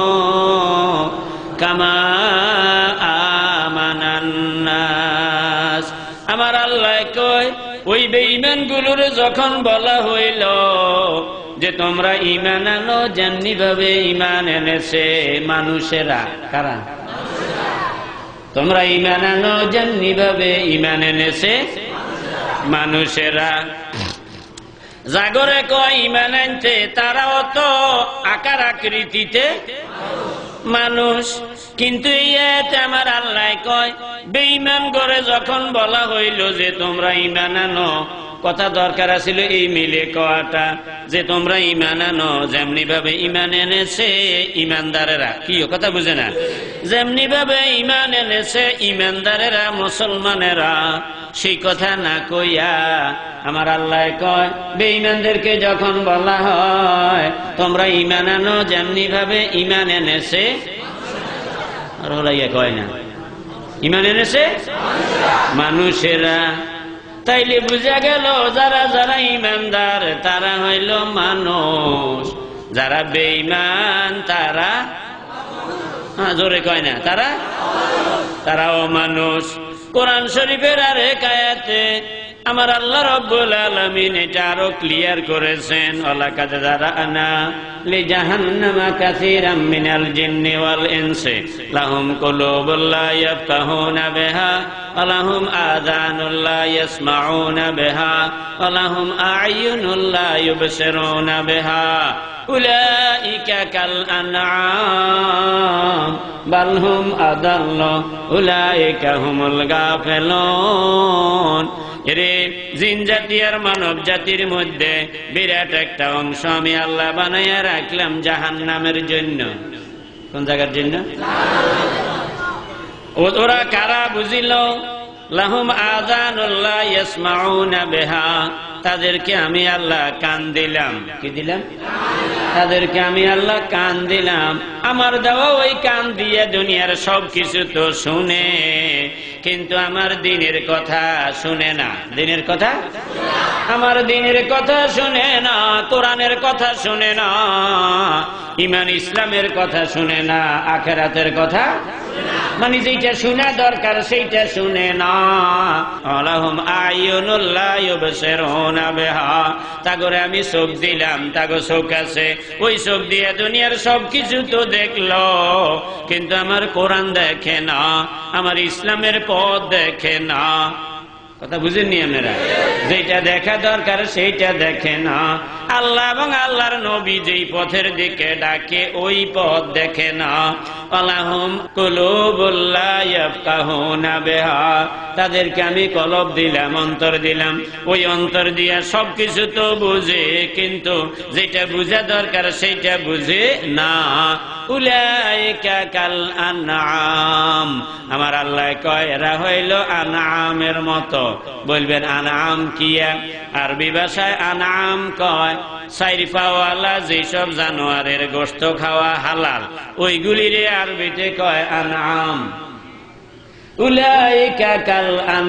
কামা আমানান নাস। আমার আল্লাহ কয়, ওই বেঈমান গুলোর যখন বলা হইল যে তোমরা ঈমান আনো যেমনি ভাবে ঈমান এনেছে মানুষেরা। কারা? তোমরা ঈমান আনো যেমনি ভাবে ঈমান এনেছে মানুষেরা। জাগরে কয় ঈমান আনতে, তারাও তো আকার আকৃতিতে মানুষ। কিন্তু ইয়াতে আমার আল্লাহ কয়, বেঈমান করে যখন বলা হইল যে তোমরা ঈমান আনো, কথা দরকার আছিল এই মিলে কওয়াটা যে তোমরা ঈমান আনো যেমনি ভাবে ঈমান এনেছে ঈমানদারেরা। কি কথা বুঝে না? যেমনি ভাবে ঈমান এনেছে ঈমানদারেরা, মুসলমানেরা, সেই কথা না কইয়া আমার আল্লাহ কয়, বেঈমানদেরকে যখন বলা হয় তোমরা ঈমান আনো যেমনি ভাবে ঈমান এনেছে, আর হলাইয়া কয় না ঈমান এনেছে মানুষেরা। তাইলে বুঝা গেল যারা যারা ঈমানদার তারা হইল মানুষ, যারা বেঈমান তারা জোরে কয় না, তারাও মানুষ। কোরআন শরীফের আরেক আয়াতে আমার আল্লাহ রাব্বুল আলামিন এটা আরো ক্লিয়ার করেছেন, ওয়ালাকাদ যারানা লিজাহান্নামা কাসীরাম মিনাল জিন্নি ওয়াল ইনসি লাহুম কুলুবুল লা ইয়াফকাহুনা বিহা ওয়া লাহুম আযানুল লা ইয়াসমাউনা বিহা ওয়া লাহুম আ'য়ুনুল লা ইউবসিরুনা বিহা উলাইকা কাল আনআম বাল হুম আদাল্লু উলাইকা হুমুল গাফিলুন। এরে জিন জাতি আর মানব জাতির মধ্যে বিরাট একটা অংশ আমি আল্লাহ বানাইয়া রাখলাম জাহান্নামের জন্য। কোন জায়গার জন্য? ওরা কারা বুঝিল? লাহুম আযানুল লা ইয়াসমাউনা বিহা, তাদেরকে আমি আল্লাহ কান দিলাম। কি দিলাম? তাদেরকে আমি আল্লাহ কান দিলাম। আমার দেওয়া ওই কান দিয়ে দুনিয়ার সব কিছু তো শুনে, কিন্তু আমার দিনের কথা শুনে না। দিনের কথা, আমার দিনের কথা শুনে না, কোরআনের কথা শুনে না, ঈমান ইসলামের কথা শুনে না, আখিরাতের কথা মানে যেটা শোনা দরকার সেইটা শুনে না। আলাহুম আ'য়ুনুল লা ইউবসিরুনা বিহা, তাগরে আমি চোখ দিলাম, তাগো চোখ আছে, ওই চোখ দিয়ে দুনিয়ার সবকিছু তো দেখলো, কিন্তু আমার কোরআন দেখে না, আমার ইসলামের পথ দেখে না। কথা বুঝেননি আপনারা? যেটা দেখা দরকার সেইটা দেখে না। আল্লাহ এবং আল্লাহর নবী যেই পথের দিকে ডাকে ওই পথ দেখে না। আলাহুম কুলুবুল লা ইয়াফকাহুনা বিহা, তাদেরকে আমি কলব দিলাম, অন্তর দিলাম, ওই অন্তর দিয়া সবকিছু তো বুঝে, কিন্তু যেটা বুঝা দরকার সেইটা বুঝে না। উলাইকা কাল আনআম, আমার আল্লাহ কয় এরা হইল আনআমের মতো। বলবেন আনআম কিয়া? আরবি ভাষায় আনআম কয় সাইরফাওয়ালা যেসব জানোয়ারের গোশত খাওয়া হালাল ওইগুলিরে আরবিতে কয় আনআম। উলাইকা কাল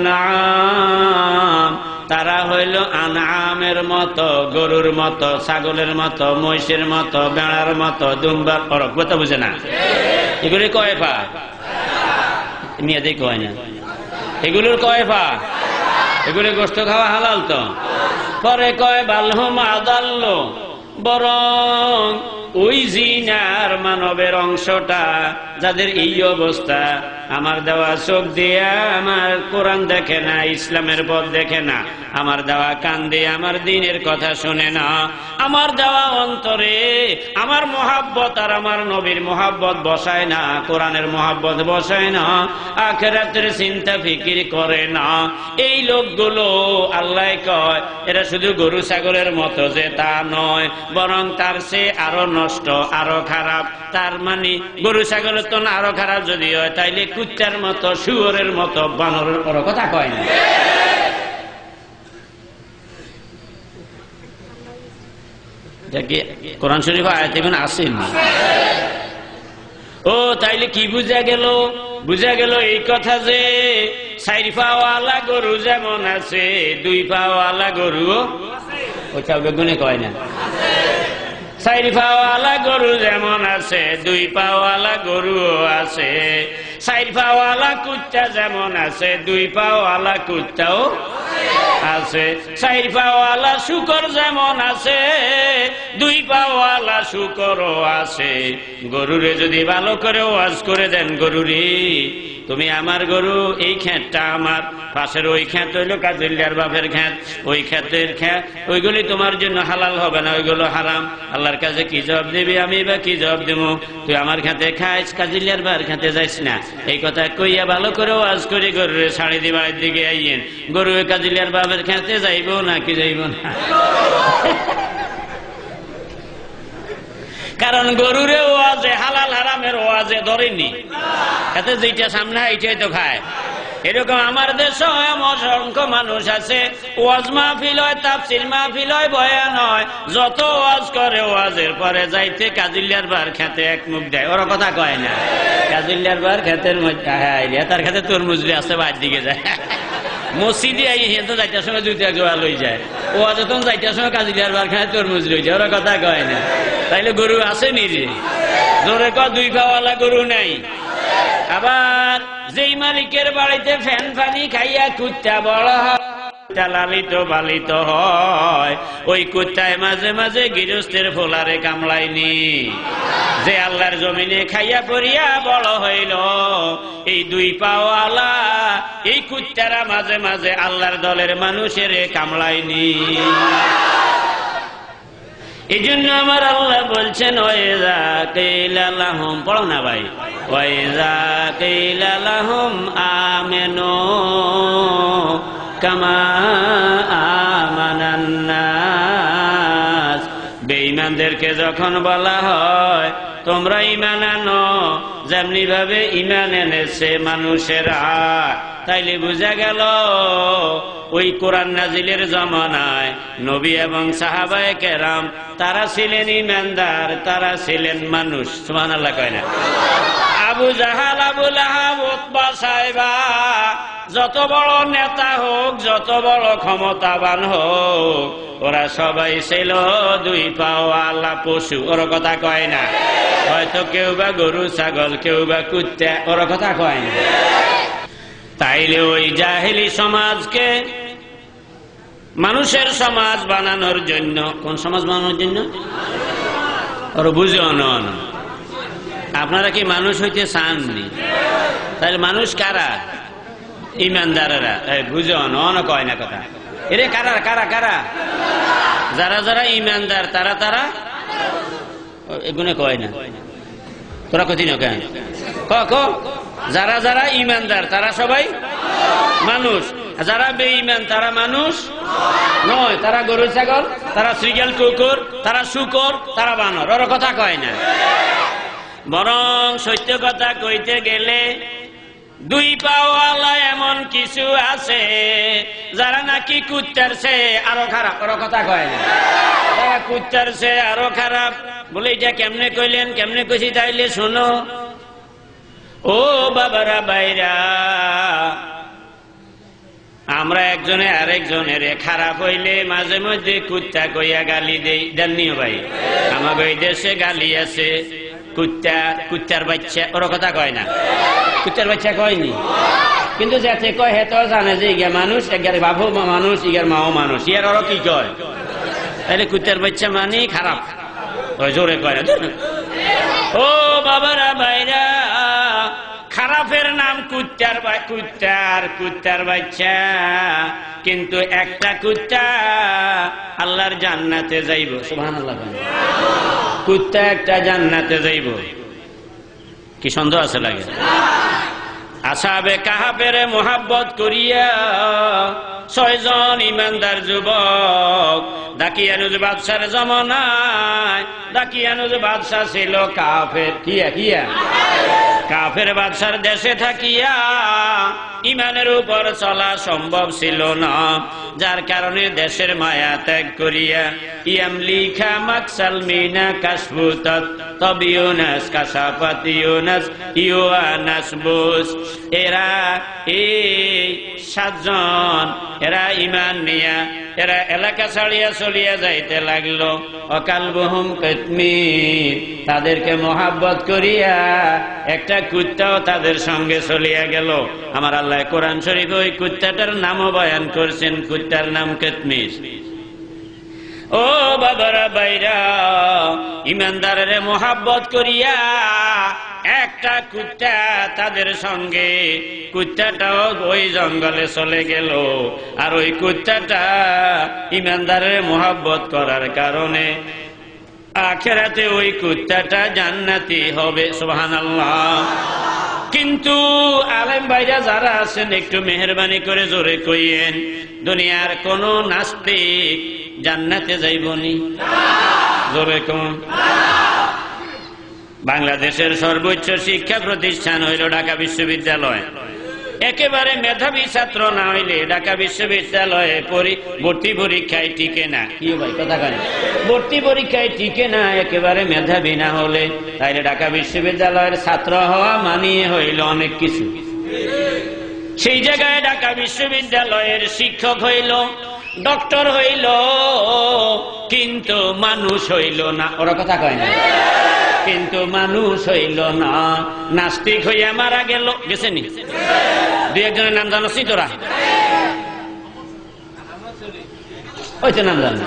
আনআম, তারা হইল আনআমের মতো, গরুর মতো, ছাগলের মতো, মহিষের মতো, বেড়ার মতো, দুম্বার ফরক। কথা বুঝে না? এগুলি কয় পা? মেয়েদের কয় না। এগুলোর কয় পা? এগুলি গোশত খাওয়া হালাল তো। পরে কয় বালহুম আদাল্ল, বরং ওই জিনার মানবের অংশটা যাদের এই অবস্থা, আমার দেওয়া চোখ দিয়া আমার কোরআন দেখে না, ইসলামের পথ দেখে না, আমার দেওয়া কান দিয়ে আমার দ্বীনের কথা শুনে না, আমার দেওয়া অন্তরে আমার মহাব্বত আর আমার নবীর মহাব্বত বসায় না, কোরআনের মহাব্বত বসায় না, আখিরাতের চিন্তা ফিকির করে না, এই লোকগুলো আল্লাহ কয় এরা শুধু গরু ছাগলের মতো যে তা নয়, বরং তার চেয়ে আরো নষ্ট, আরো খারাপ। তার মানে গরু ছাগলের তো না আরো খারাপ যদি হয়, তাইলে কুত্তার মতো, শুয়োরের মতো, বানরের বড় কথা কয় না। কোরআন শরীফ আয়াত এখন আসেনি। ও তাইলে কি বুঝা গেল? বুঝা গেল এই কথা যে চার পাওয়ালা গরু যেমন আছে, দুই পাওয়ালা গরু ওই চাউল বেগুনে কয় না। চার পাওয়ালা গরু যেমন আছে, দুই পাওয়ালা গরুও আছে। চার পাওয়ালা কুত্তা যেমন আছে, দুই পাওয়ালা কুত্তাও আছে। চার পাওয়ালা শুকর যেমন আছে, দুই পাওয়ালা শুকরও আছে। গরুরে যদি ভালো করে ওয়াজ করে দেন, গরুরে তুমি আমার গরু, এই ক্ষেতটা আমার, পাশের ওই ক্ষেত হইল কাজুল্লার বাপের ক্ষেত, ওই ক্ষেতের ক্ষেত, ওইগুলি তোমার জন্য হালাল হবে না, ওইগুলো হারাম। আল্লাহর কাছে কি জবাব দিবি? আমি বা কি জবাব দিব? তুই আমার খেতে খাইস, কাজুল্লার বার খেতে যাইস না। এই কথা কইয়া ভালো করে ওয়াজ করে গরুরে ছাড়ি দিয়ে বাড়ির দিকে আইয়েন। গরু কাজুল্লার বাপের খেতে যাইব নাকি যাইব না? কারণ গরুরে ওয়াজে হালাল হারামের ওয়াজে ধরেনি, এতে যেটা সামনে এইটাই তো খায়। এরকম আমার দেশে অসংখ্য মানুষ আছে, ওয়াজ মাহফিল হয়, তাফসীর মাহফিল হয়, বয়ান হয়, যত ওয়াজ করে ওয়াজের পরে যাইতে কাজুল্লার বার খেতে এক মুখ দেয়, ওরা কথা কয় না। কাজুল্লার বার খেতের মধ্যে তার খেতে তরমুজলি আছে, বাইর দিকে যায়। মসজিদে আই তো যাইটার সময় দুইটা গোয়া লই যায়, ওয়াজ তখন যাইটার সময় কাজুল্লার বার খেতে তরমুজ লই যায়, ওরা কথা কয় না। তাইলে গরু আছে নিজে জোরে ক, দুই পাওয়ালা গরু নাই। আবার যেই মালিকের বাড়িতে ফ্যান ফানি খাইয়া কুত্তা বড় হয়, লালিত পালিত হয়, ওই কুত্তায় মাঝে মাঝে গৃহস্থের ফোলারে কামড়ায়নি। যে আল্লাহর জমিনে খাইয়া পড়িয়া বড় হইল, এই দুই পাওয়ালা এই কুত্তারা মাঝে মাঝে আল্লাহর দলের মানুষের কামড়ায়নি। এই জন্য আমার আল্লাহ বলছেন ওয়াইযা কিলা লাহুম, পড়ো না ভাই, ওয়াইযা কিলা লাহুম আমিনু কামা আমানান নাস, বেঈমানদেরকে যখন বলা হয় তোমরা ঈমান আনো যেমনি ভাবে ঈমান এনেছে মানুষেরা, তাইলে বুঝা গেল ওই কোরআন নাজিলের জামানায় নবী এবং সাহাবায়ে কেরাম তারা ছিলেন ঈমানদার, তারা ছিলেন মানুষ। সুবহানাল্লাহ কয় না? Abu Jahl, Abu Lahab, Utba, Shaiba যত বড় নেতা হোক, যত বড় ক্ষমতাবান হোক, ওরা সবাই ছিল দুই পাওয়ালা পশু, ওর কথা কয় না। হয়তো কেউ বা গরু ছাগল, কেউ বা কুত্তা, ওর কথা কয় না। তাইলে ওই জাহেলি সমাজকে মানুষের সমাজ বানানোর জন্য, কোন সমাজ বানানোর জন্য? ওর বুঝো না, আপনারা কি মানুষ হইতে চাননি? তাহলে মানুষ কারা? ইমানদারেরা বুঝো নন কয় না কথা এরে কারা কারা কারা যারা যারা ইমানদার তারা তারা এগুলো কয় না তোরা কতি না কেন ক যারা যারা ইমানদার তারা সবাই মানুষ যারা বেঈমান তারা মানুষ নয় তারা গরু ছাগল তারা শ্রীগাল কুকুর তারা শুকর তারা বানর ওর কথা কয় না বরং সত্য কথা কইতে গেলে দুই পাওয়ালা এমন কিছু আছে যারা নাকি কুত্তার চেয়ে আরো খারাপ ওর কথা কয় না তারা কুত্তার চেয়ে আরো খারাপ বলে এটা কেমনে কইলেন কেমনে কইছি তাইলে শোনো ও বাবারা বাইরা আমরা একজনে আরেকজনের খারাপ হইলে মাঝে মধ্যে কুত্তা কইয়া গালি দেই দেননিও ভাই আমাকে এই দেশে গালি আছে কুত্তা কুত্তার বাচ্চা ওর কথা কয় না কুত্তার বাচ্চা কয়নি কিন্তু যাতে কয় হে তো জানে যে ইগা মানুষ এগার বাবু মানুষ ইগার মাও মানুষ ইয়ার ওরা কি কয় তাহলে কুত্তার বাচ্চা মানে খারাপ জোরে কয় না ও বাবারা ভাইরা খারাপের নাম কুত্তার কুত্তার বাচ্চা কিন্তু একটা কুত্তা আল্লাহর জান্নাতে যাইব সুবহানাল্লাহ কুত্তা একটা জান্নাতে যাইব কি সন্দেহ আছে লাগে আসহাবে কাহাফের মোহাব্বত করিয়া 6 জন ইমানদার যুবক দাকিয়ানুজ বাদশার জমানায় দাকিয়ানুজ বাদশা ছিল কাফের কিয়া কাফের বাদশার দেশে থাকিয়া ইমানের উপর চলা সম্ভব ছিল না যার কারণে দেশের মায়া ত্যাগ করিয়া ইয়ামলিখা মাকসালমিনা কাশফুতাত তবিউনাস কাশাফাত ইউনাস ইউআনাস বুস এরা এই 7 জন এরা ঈমান নিয়া এরা এলাকা ছাড়িয়া চলিয়া যাইতে লাগলো অকালবহুম কিতমির তাদেরকে মোহাব্বত করিয়া একটা কুত্তাও তাদের সঙ্গে চলিয়া গেল আমার আল্লাহ কোরআন শরীফে ওই কুত্তাটার নামও বয়ান করছেন কুত্তার নাম কিতমির ও বাবারা বাইরা ইমানদারের মোহাব্বত করিয়া একটা কুত্তা তাদের সঙ্গে কুত্তাটাও ওই জঙ্গলে চলে গেল আর ওই কুত্তাটা ইমানদারের মোহাব্বত করার কারণে আখিরাতে ওই কুত্তাটা জান্নাতি হবে সুবহানাল্লাহ কিন্তু আলেম ভাইরা যারা আছেন একটু মেহেরবানি করে জোরে কইয়েন দুনিয়ার কোন নাস্তিক জান্নাতে যাইবনি জোরে কোন বাংলাদেশের সর্বোচ্চ শিক্ষা প্রতিষ্ঠান হইল ঢাকা বিশ্ববিদ্যালয় একেবারে মেধাবী ছাত্র না হইলে ঢাকা বিশ্ববিদ্যালয়ে ভর্তি পরীক্ষায় টিকে না কি ভাই কথা কয় ভর্তি পরীক্ষায় টিকে না একেবারে মেধাবী না হলে তাইলে ঢাকা বিশ্ববিদ্যালয়ের ছাত্র হওয়া মানিয়ে হইল অনেক কিছু সেই জায়গায় ঢাকা বিশ্ববিদ্যালয়ের শিক্ষক হইল ডক্টর হইল কিন্তু মানুষ হইল না ওরা কথা কয় না কিন্তু মানুষ হইল না নাস্তিক হইয়া মারা গেল গেছে নি 2-1জনের নাম জানো তোরা ওই তো নাম জানো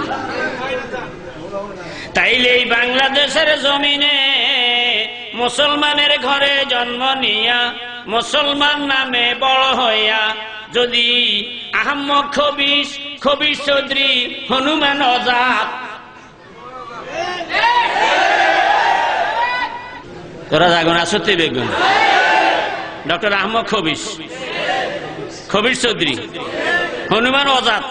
তাইলে এই বাংলাদেশের জমিনে মুসলমানের ঘরে জন্ম নিয়া মুসলমান নামে বড় হইয়া যদি আহম্মদ খবির চৌধুরী হনুমান আজাদ তোরা জাগো না সত্যি বেগুন ডক্টর আহমদ খবির চৌধুরী হনুমান আজাদ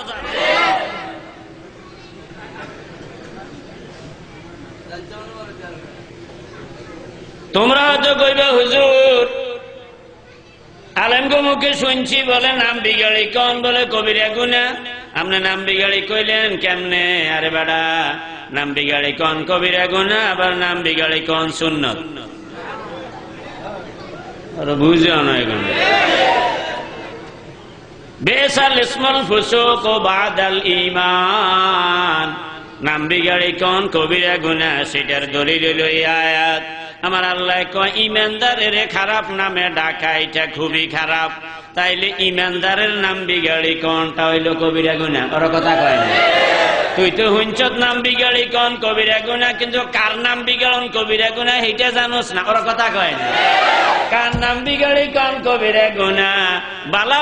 তোমরা হয়তো কইবে হুজুর আলেমগো মুখে শুনছি বলে নাম বিগাড়ি কন বলে কবিরা গুনাহ আপনি নাম বিগাড়ি কইলেন কেমনে আরে বেটা নাম বিগাড়ি কন কবিরা গুনাহ আবার নাম বিগাড়ি কন সুন্নাত আরে বুঝিও না এগুলো বেসাল ইসমুল ফুসুক বাদাল ঈমান নাম বিগাড়ি কন কবিরা গুনাহ সেটার দলিল হলো এই আয়াত আমার আল্লাহ কয় ইমানদারের খারাপ নামে ডাকা এটা খুবই খারাপ তাইলে ইমানদারের নাম বিগাড়ি কোনটা হইল কবিরা গুনাহ ওর কথা কয় না তুই তো হুঞ্চত নাম বিগাড়ি কোন কবিরা গুনাহ কিন্তু কার নাম বিগাড়ন কবিরা গুনাহ এইটা জানোস না ওর কথা কয় না কার নাম বিগাড়ি কন কবিরা গুনাহ। বালা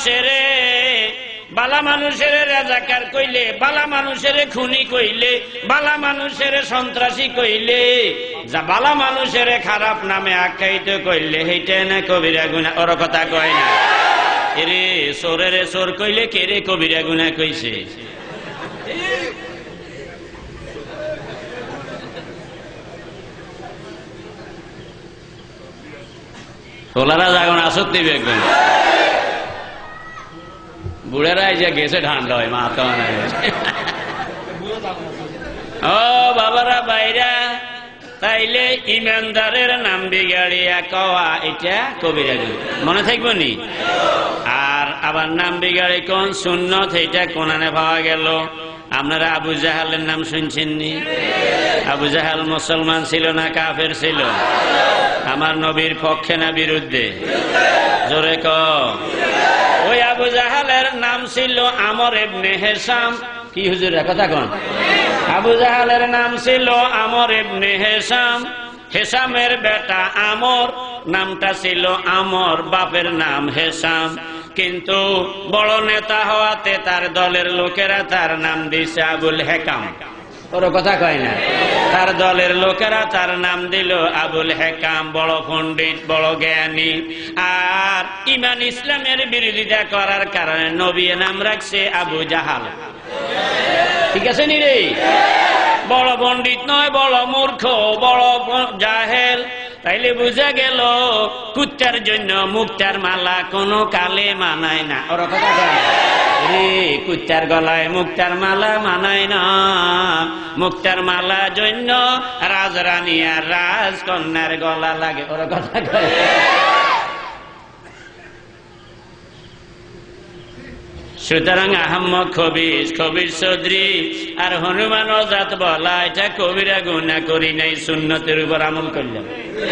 মানুষের রাজাকার কইলে, বালা মানুষের খুনি কইলে, বালা মানুষের সন্ত্রাসী কইলে, যা বালা মানুষের খারাপ নামে আখ্যায়িত কইলে সেইটা না কবিরা গুনাহ। ওর কথা কয় না। এরে চোরের চোর কইলে কে রে কবিরা গুনাহ কইছে? তোলারা যাগন আসত দিবে একদম। বুড়েরা যে গেছে ঠান্ডা হয় মা তো ও বাবারা বাইরা। তাইলে ইমানদারের নাম বিগাড়িয়া কওয়া এটা কবিরা গুনাহ, মনে থাকবো নি? আর আবার নাম বিগাড়ি কোন সুন্নত, এটা কোরআনে পাওয়া গেল। আপনারা আবু জাহালের নাম শুনছেন নি? আবু জাহাল মুসলমান ছিল না কাফের ছিল? আমার নবীর পক্ষে না বিরুদ্ধে? জোরে ক। ওই আবু জাহালের নাম ছিল আমর ইবনে হিশাম। কি হুজুর কথা কোন? আবু জাহালের নাম ছিল আমর ইবনে হিশাম। হিশামের বেটা আমর, নামটা ছিল আমর, বাপের নাম হিশাম। কিন্তু বড় নেতা হওয়াতে তার দলের লোকেরা তার নাম দিছে আবুল হেকাম। ওর কথা কয় না? তার দলের লোকেরা তার নাম দিল আবুল হেকাম। বড় পণ্ডিত, বড় জ্ঞানী। আর ইমান ইসলামের বিরোধিতা করার কারণে নবী নাম রাখছে আবু জাহাল। ঠিক আছে নি রে? বড় পণ্ডিত নয়, বড় মূর্খ, বড় জাহেল। তাইলে বুঝা গেল কুত্তার জন্য মুক্তার মালা কোনো কালে মানায় না। ওর কথা কয় না? কুত্তার গলায় মুক্তার মালা মানায় না। মুক্তার মালা জন্য রাজরানী আর রাজকন্যার গলা লাগে। ওর কথা কয়। সুতরাং আহম্মদ খবির চৌধুরী আর হনুমান ওজাত বলা এটা কবিরা গুনাহ করি নাই, সুন্নতের উপর আমল করলাম।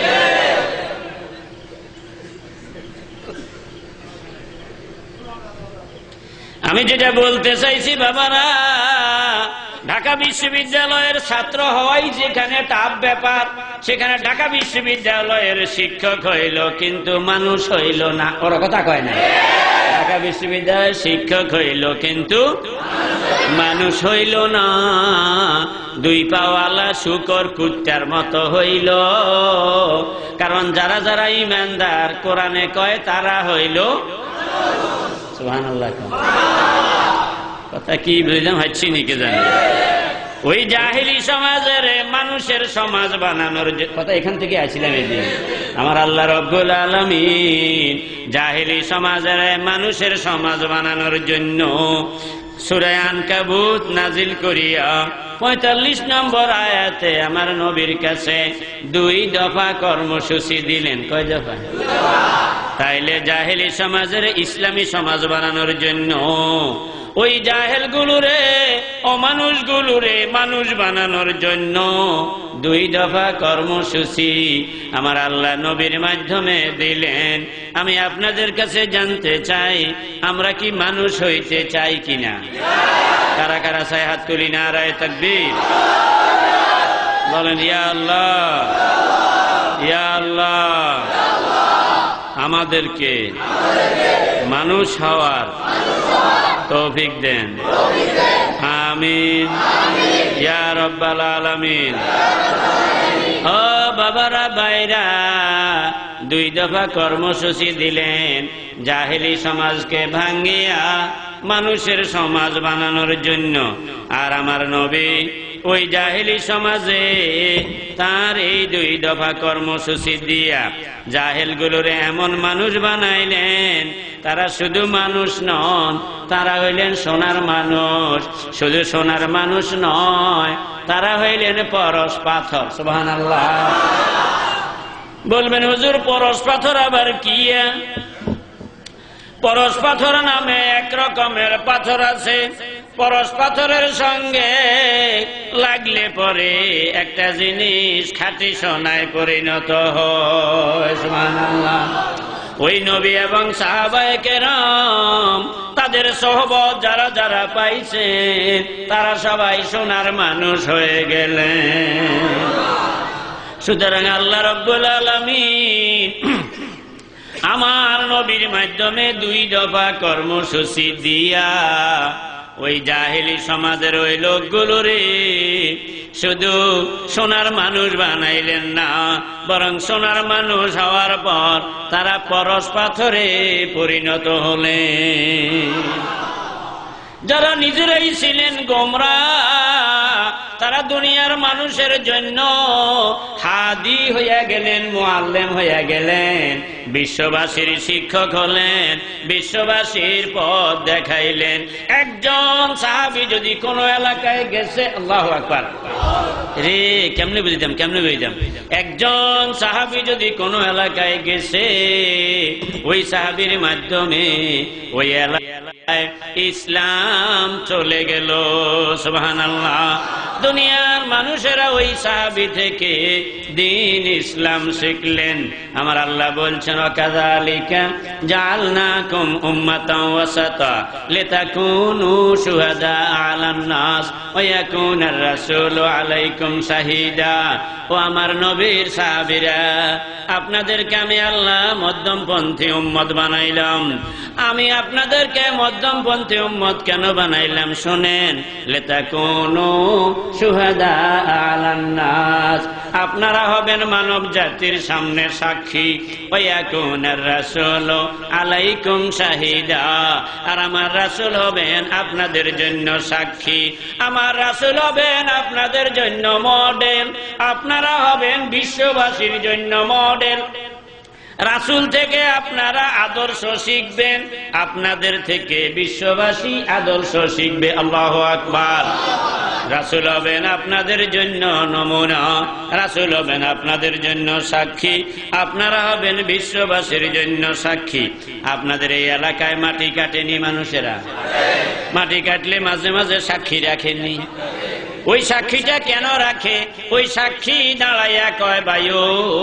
আমি যেটা বলতে চাইছি বাবারা, ঢাকা বিশ্ববিদ্যালয়ের ছাত্র হওয়াই যেখানে টাফ ব্যাপার, সেখানে ঢাকা বিশ্ববিদ্যালয়ের শিক্ষক হইল কিন্তু মানুষ হইল না। ওর কথা কয় না? ঢাকা বিশ্ববিদ্যালয়ের শিক্ষক হইল কিন্তু মানুষ হইল না। দুই পাওয়ালা শুকর কুত্তার মতো হইল। কারণ যারা যারা ইমানদার কোরআনে কয় তারা হইল সুবহানাল্লাহ। কথা কি বুঝলাম হচ্ছি নাকি জানি? ওই জাহিলি সমাজের মানুষের সমাজ বানানোর কথা এখান থেকে আসছিলাম। এই দিন আমার আল্লাহ রব্বুল আলামিন জাহিলি সমাজের মানুষের সমাজ বানানোর জন্য সূরা আনকাবুত নাজিল করিয়া 45 নম্বর আয়াতে আমার নবীর কাছে 2 দফা কর্মসূচি দিলেন। কয় দফা? তাইলে জাহেলি সমাজের ইসলামী সমাজ বানানোর জন্য ওই জাহেল গুলোরে, অমানুষ গুলোরে মানুষ বানানোর জন্য 2 দফা কর্মসূচি আমার আল্লাহ নবীর মাধ্যমে দিলেন। আমি আপনাদের কাছে জানতে চাই, আমরা কি মানুষ হইতে চাই কিনা? কারা কারা চাই হাত তুলি, নারায়ে তাকবীর বলেন। ইয়া আল্লাহ, ইয়া আল্লাহ, আমাদেরকে মানুষ হওয়ার তৌফিক দেন। আমিন ইয়া রাব্বাল আলামিন। ও বাবারা বাইরা, 2 দফা কর্মসূচি দিলেন জাহেলি সমাজকে ভাঙ্গিয়া মানুষের সমাজ বানানোর জন্য। আর আমার নবী ওই জাহেলি সমাজে তার এই 2 দফা কর্মসূচি দিয়া জাহেল গুলোরে এমন মানুষ বানাইলেন, তারা শুধু মানুষ নন, তারা হইলেন সোনার মানুষ। শুধু সোনার মানুষ নয়, তারা হইলেন পরশ পাথর। সুবহানাল্লাহ। বলবেন হুজুর পরশ পাথর আবার কি? পরশ পাথর নামে এক রকমের পাথর আছে। পরশ পাথরের সঙ্গে লাগলে পরে একটা জিনিস খাঁটি সোনায় পরিণত হয়। সুবহানাল্লাহ। ওই নবী এবং সাহাবায়ে কেরাম তাদের সোহবত যারা যারা পাইছেন, তারা সবাই সোনার মানুষ হয়ে গেলেন। সুতরাং আল্লাহ রাব্বুল আলামিন আমার নবীর মাধ্যমে 2 দফা কর্মসূচি দিয়া ওই জাহেলি সমাজের ওই লোকগুলোরে শুধু সোনার মানুষ বানাইলেন না, বরং সোনার মানুষ হওয়ার পর তারা পরশ পাথরে পরিণত হলেন। যারা নিজেরাই ছিলেন গোমরাহ, তারা দুনিয়ার মানুষের জন্য হাদি হইয়া গেলেন, মুআল্লিম হইয়া গেলেন, বিশ্ববাসীর শিক্ষক হলেন, বিশ্ববাসীর পথ দেখাইলেন। একজন সাহাবী যদি কোনো এলাকায় গেছে, আল্লাহু আকবার, রে কেমনে বুঝিতাম একজন সাহাবী যদি কোনো এলাকায় গেছে, ওই সাহাবীর মাধ্যমে ওই এলাকায় ইসলাম চলে গেল। সুবহানাল্লাহ। দুনিয়ার মানুষেরা ওই সাহাবী থেকে দ্বীন ইসলাম শিখলেন। আমার আল্লাহ বলছেন, ওয়াকাযালিকা জাআলনাকুম উম্মাতান ওয়াসাতা লিতাকুনু শুহাদা আলান নাস ওয়া ইয়াকুনার রাসূলু আলাইকুম শাহীদা। ও আমার নবীর সাহাবীরা, আপনাদেরকে আমি আল্লাহ মধ্যমপন্থী উম্মত বানাইলাম। আমি আপনাদেরকে মধ্যমপন্থী উম্মত কেন বানাইলাম শুনেন। লিতাকুনু শুহাদা আলান নাস, আপনারা হবেন মানব জাতির সামনে সাক্ষী। ওয়া ইয়াকুনার রাসূলু আলাইকুম শাহীদা, আর আমার রাসূল হবেন আপনাদের জন্য সাক্ষী। আমার রাসূল হবেন আপনাদের জন্য মডেল, আপনারা হবেন বিশ্ববাসীর জন্য মডেল। রাসূল থেকে আপনারা আদর্শ শিখবেন, আপনাদের থেকে বিশ্ববাসী আদর্শ শিখবে। আল্লাহু আকবার। রাসূল হবেন আপনাদের জন্য নমুনা, রাসূল হবেন আপনাদের জন্য সাক্ষী, আপনারা হবেন বিশ্ববাসীর জন্য সাক্ষী। আপনাদের এই এলাকায় মাটি কাটেনি মানুষেরা? মাটি কাটলে মাঝে মাঝে সাক্ষী রাখেননি? ওই সাক্ষীটা কেন রাখে? ওই সাক্ষী দাঁড়াইয়া কয়, ভাইও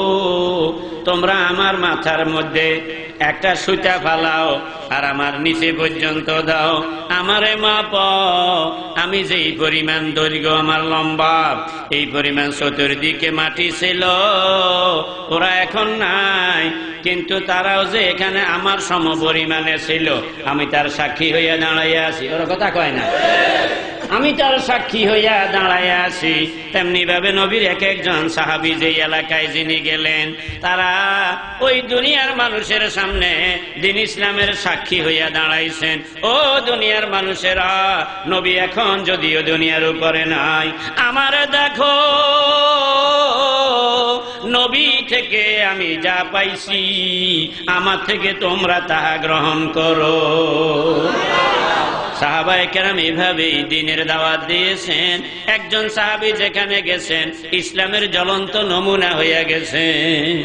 তোমরা আমার মাথার মধ্যে একটা সুতা ফালাও আর আমার নিচে পর্যন্ত দাও, আমারে মাপ। আমি যেই পরিমাণ দৈর্ঘ্য আমার লম্বা, এই পরিমাণ চতুর্দিকে মাটি ছিল, ওরা এখন নাই, কিন্তু তারাও যে এখানে আমার সম পরিমাণে ছিল, আমি তার সাক্ষী হইয়া দাঁড়াইয়া আছি। ওরা কথা কয় না? আমি তার সাক্ষী হইয়া দাঁড়াইয়া আছি। তেমনি ভাবে নবীর এক একজন সাহাবী যে এলাকায় যিনি গেলেন, তারা ওই দুনিয়ার মানুষের সামনে দ্বীন ইসলামের সাক্ষী হইয়া দাঁড়াইছেন। ও দুনিয়ার মানুষেরা, নবী এখন যদিও দুনিয়ার উপরে নাই, আমারে দেখো, নবী থেকে আমি যা পাইছি, আমার থেকে তোমরা তাহা গ্রহণ করো। সাহাবায়ে কেরাম এভাবেই দ্বীনের দাওয়াত দিয়েছেন। একজন সাহাবী যেখানে গেছেন, ইসলামের জ্বলন্ত নমুনা হইয়া গেছেন।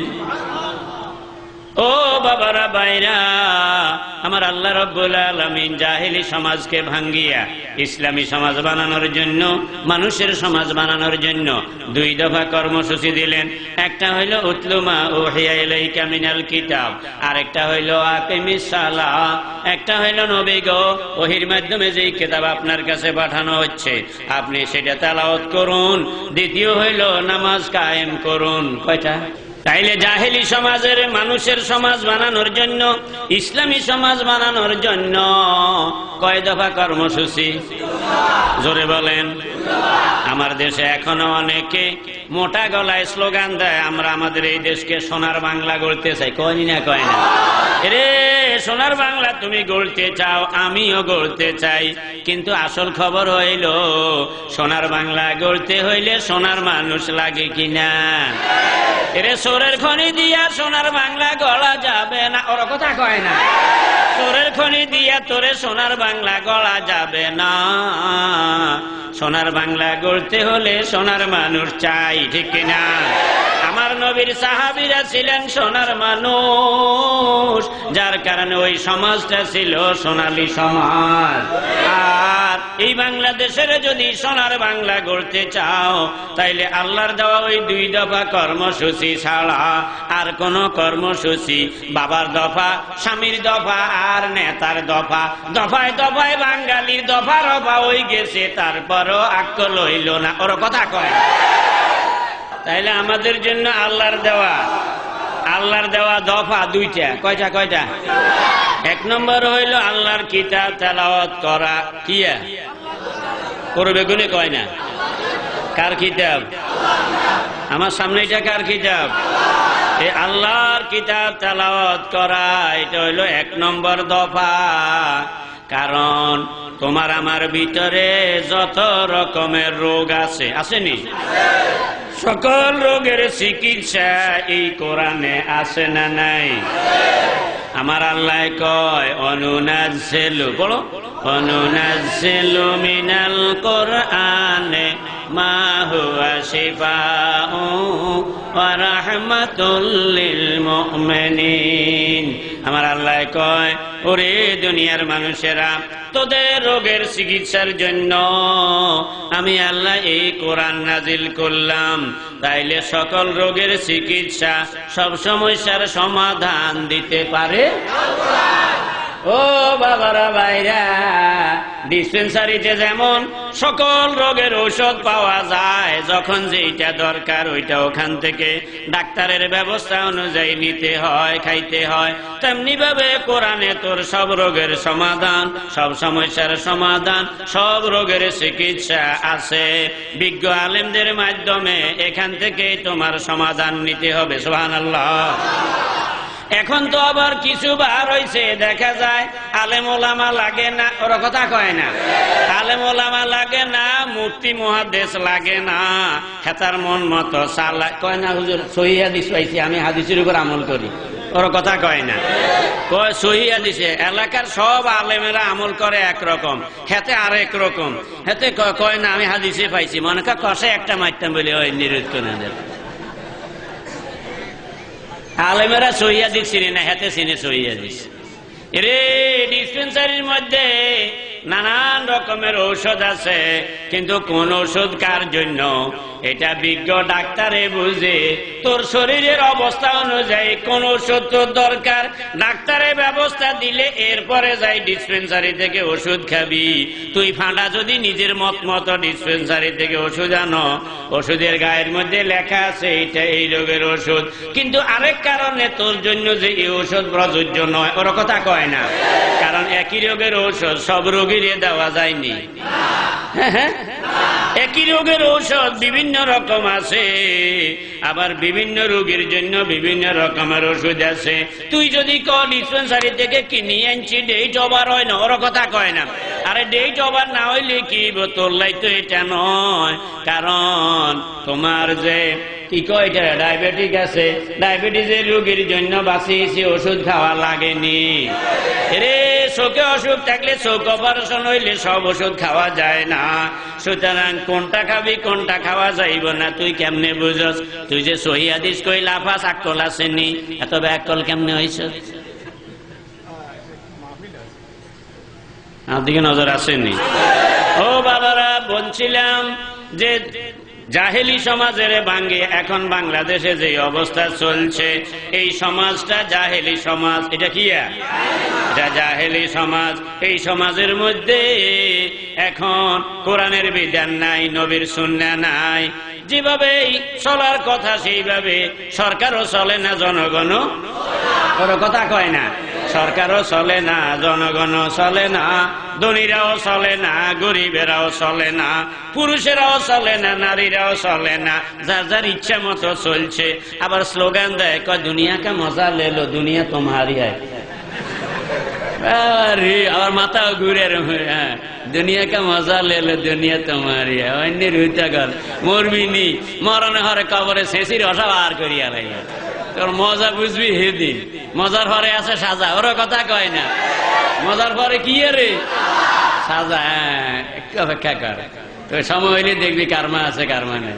ও বাবারা, বাইরা, আমার আল্লাহ রাব্বুল আলামিন জাহেলি সমাজকে ভাঙ্গিয়া ইসলামী সমাজ বানানোর জন্য, মানুষের সমাজ বানানোর জন্য 2 দফা কর্মসূচি দিলেন। একটা হইল উতলুমা উহিয়া ইলাইকা মিনাল কিতাব, আরেকটা হইল আকিমিস সালাহ। একটা হইল নবী গো, ওহীর মাধ্যমে যেই কিতাব আপনার কাছে পাঠানো হচ্ছে আপনি সেটা তেলাওয়াত করুন। দ্বিতীয় হইল নামাজ কায়েম করুন। কয়টা? তাইলে জাহেলি সমাজের মানুষের সমাজ বানানোর জন্য, ইসলামী সমাজ বানানোর জন্য কয় দফা কর্মসূচি? জোরে বলেন। আমার দেশে এখনো অনেকে মোটা গলায় স্লোগান দেয়, আমরা আমাদের এই দেশকে সোনার বাংলা গড়তে চাই। কয়নি না? কয় না? রে সোনার বাংলা তুমি গড়তে চাও, আমিও গড়তে চাই, কিন্তু আসল খবর হইল সোনার বাংলা গড়তে হইলে সোনার মানুষ লাগে কিনা? এরে সোরের খনি দিয়া সোনার বাংলা গড়া যাবে না। ওর কথা কয় না? সোরের খনি দিয়া তোরে সোনার বাংলা গড়া যাবে না। সোনার বাংলা গড়তে হলে সোনার মানুষ চাই, ঠিক কিনা? আমার নবীর সাহাবীরা ছিলেন সোনার মানুষ, যার কারণে ওই সমাজটা ছিল সোনালী সমাজ। আর এই বাংলাদেশের যদি সোনার বাংলা গড়তে চাও, তাইলে আল্লাহর দেওয়া ওই 2 দফা কর্মসূচি ছাড়া আর কোন কর্মসূচি, বাবার দফা, স্বামীর দফা আর নেতার দফা, দফায় দফায় বাঙালির দফা রফা হয়ে গেছে, তারপরও আক্কল হইল না। ওর কথা কয়। তাইলে আমাদের জন্য আল্লাহর দেওয়া দফা দুইটা। কয়টা? কয়টা? এক নম্বর হইল আল্লাহর কিতাব তেলাওয়াত করা। কিয়া করবে গুনে কয় না? কার কিতাব? আমার সামনে এটা কার কিতাব? এই আল্লাহর কিতাব তেলাওয়াত করা, এটা হইল এক নম্বর দফা। কারণ তোমার আমার ভিতরে যত রকমের রোগ আছে, আসেনি? সকল রোগের চিকিৎসা এই কোরআনে আছে না নাই? আমার আল্লাহ কয় অনুনাজ্জিলু, বলো, অনুনাজ্জিলু মিনাল কোরআনে মা হুয়া শিফাউ ওয়া রাহমাতুল লিল মুমিনিন। আমার আল্লাহ কয় ওরে দুনিয়ার মানুষেরা, তোদের রোগের চিকিৎসার জন্য আমি আল্লাহ এই কোরআন নাজিল করলাম। তাইলে সকল রোগের চিকিৎসা, সব সমস্যার সমাধান দিতে পারে ও বাবারা ভাইরা। ডিসপেন্সারিতে যেমন সকল রোগের ঔষধ পাওয়া যায়, যখন যেটা দরকার ওইটা ওখান থেকে ডাক্তারের ব্যবস্থা অনুযায়ী নিতে হয়, খাইতে হয়, তেমনি ভাবে কোরআনে তোর সব রোগের সমাধান, সব সমস্যার সমাধান, সব রোগের চিকিৎসা আছে। বিজ্ঞ আলেমদের মাধ্যমে এখান থেকে তোমার সমাধান নিতে হবে। সুবহানাল্লাহ। এখন তো আবার কিছু বার হইছে, দেখা যায় আলেম ওলামা লাগে না, ওরা কথা কয় না, আলেম ওলামা লাগে না, মুফতি মুহাদ্দিস লাগে না, হেতার মন মতো সালা কয় না, হুজুর সহিহ হাদিস পাইছি, আমি হাদিসের উপর আমল করি, ওরা কথা কয় না। কয় সহিহ হাদিসে এলাকার সব আলেমেরা আমল করে একরকম, হেতে আরেক রকম, হেতে কয় না আমি হাদিসে পাইছি, মনে কয় কষে একটা মারতাম বলে ওই নিরোধ করে দেয়। আলেমেরা সহিহ হাদিস চিনে না, হেতে চিনে সহিহ হাদিস। রে ডিসপেন্সারির মধ্যে নানান রকমের ঔষধ আছে, কিন্তু কোন ওষুধ কার জন্য এটা বিজ্ঞ ডাক্তারে বুঝে। তোর শরীরের অবস্থা অনুযায়ী কোন ওষুধ তোর দরকার, ডাক্তারের ব্যবস্থা দিলে এরপরে যাই ডিসপেন্সারি থেকে ওষুধ খাবি। তুই ফাঁটা যদি নিজের মত মতো ডিসপেন্সারি থেকে ওষুধ আনো, ওষুধের গায়ের মধ্যে লেখা আছে এটা এই রোগের ওষুধ, কিন্তু আরেক কারণে তোর জন্য যে এই ওষুধ প্রযোজ্য নয়, ওর কথা কয় না। কারণ একই রোগের ঔষধ সব রোগীরে দেওয়া যায়নি। হ্যাঁ, একই রোগের ঔষধ বিভিন্ন রকম আছে, আবার বিভিন্ন রোগীর জন্য বিভিন্ন রকমের ওষুধ আছে। তুই যদি ডিসপেন্সারি থেকে কিনে আনছি, ডেট ওভার হয় না, ওর কথা কয় না। আরে ডেট ওভার না হইলে কি তোরলাই তো এটা নয়। কারণ তোমার যে কি কয় এটা ডায়াবেটিক আছে, ডায়াবেটিসের রোগীর জন্য বাঁচিয়েছি, ওষুধ খাওয়া লাগেনি। রে চোখে অসুখ থাকলে চোখ অপারেশন হইলে সব ওষুধ খাওয়া যায় না। সুতরাং কোনটা খাবি কোনটা খাওয়া যাইব না তুই কেমনে বুঝস? তুই যে সহিহ হাদিস কই লাফাস, আকল আসেনি, এত ব্যাকল কেমনে হইছ? আমার দিকে নজর আসেনি? ও বাবারা, বলছিলাম যে জাহেলি সমাজের ভাঙ্গে এখন বাংলাদেশে যে অবস্থা চলছে, এই সমাজটা জাহেলি সমাজ। এটা কি? এটা জাহেলি সমাজ। এই সমাজের মধ্যে এখন কোরআনের বিধান নাই, নবীর সুন্নাহ নাই। যেভাবে চলার কথা সেইভাবে সরকারও চলে না, জনগণও ওর কথা কয় না। সরকারও চলে না, জনগণও চলে না, ধনীরাও চলে না, গরিবেরাও চলে না, পুরুষেরাও চলে না, নারীরাও চলে না, যার যার ইচ্ছা মতো চলছে। আবার স্লোগান দেয়, কয় দুনিয়া কা মজা লেলো, দুনিয়া তোমারি হয়। আমার মাথাও ঘুরে, হ্যাঁ, দুনিয়া কা মজা লেলো, দুনিয়া তোমারি হয়। অন্যের হইতা গল মরবি নি, মরণে হরে কবরে শেষির অসা বার করিয়া লাগে। তোর মজা বুঝবি হেদিন, মজার পরে আছে সাজা, ওর কথা কয় না। মজার পরে কি রে? সাজা। হ্যাঁ, একটু অপেক্ষা কর, তো সময় হইলে দেখবি কারমা আছে কারমা নেই।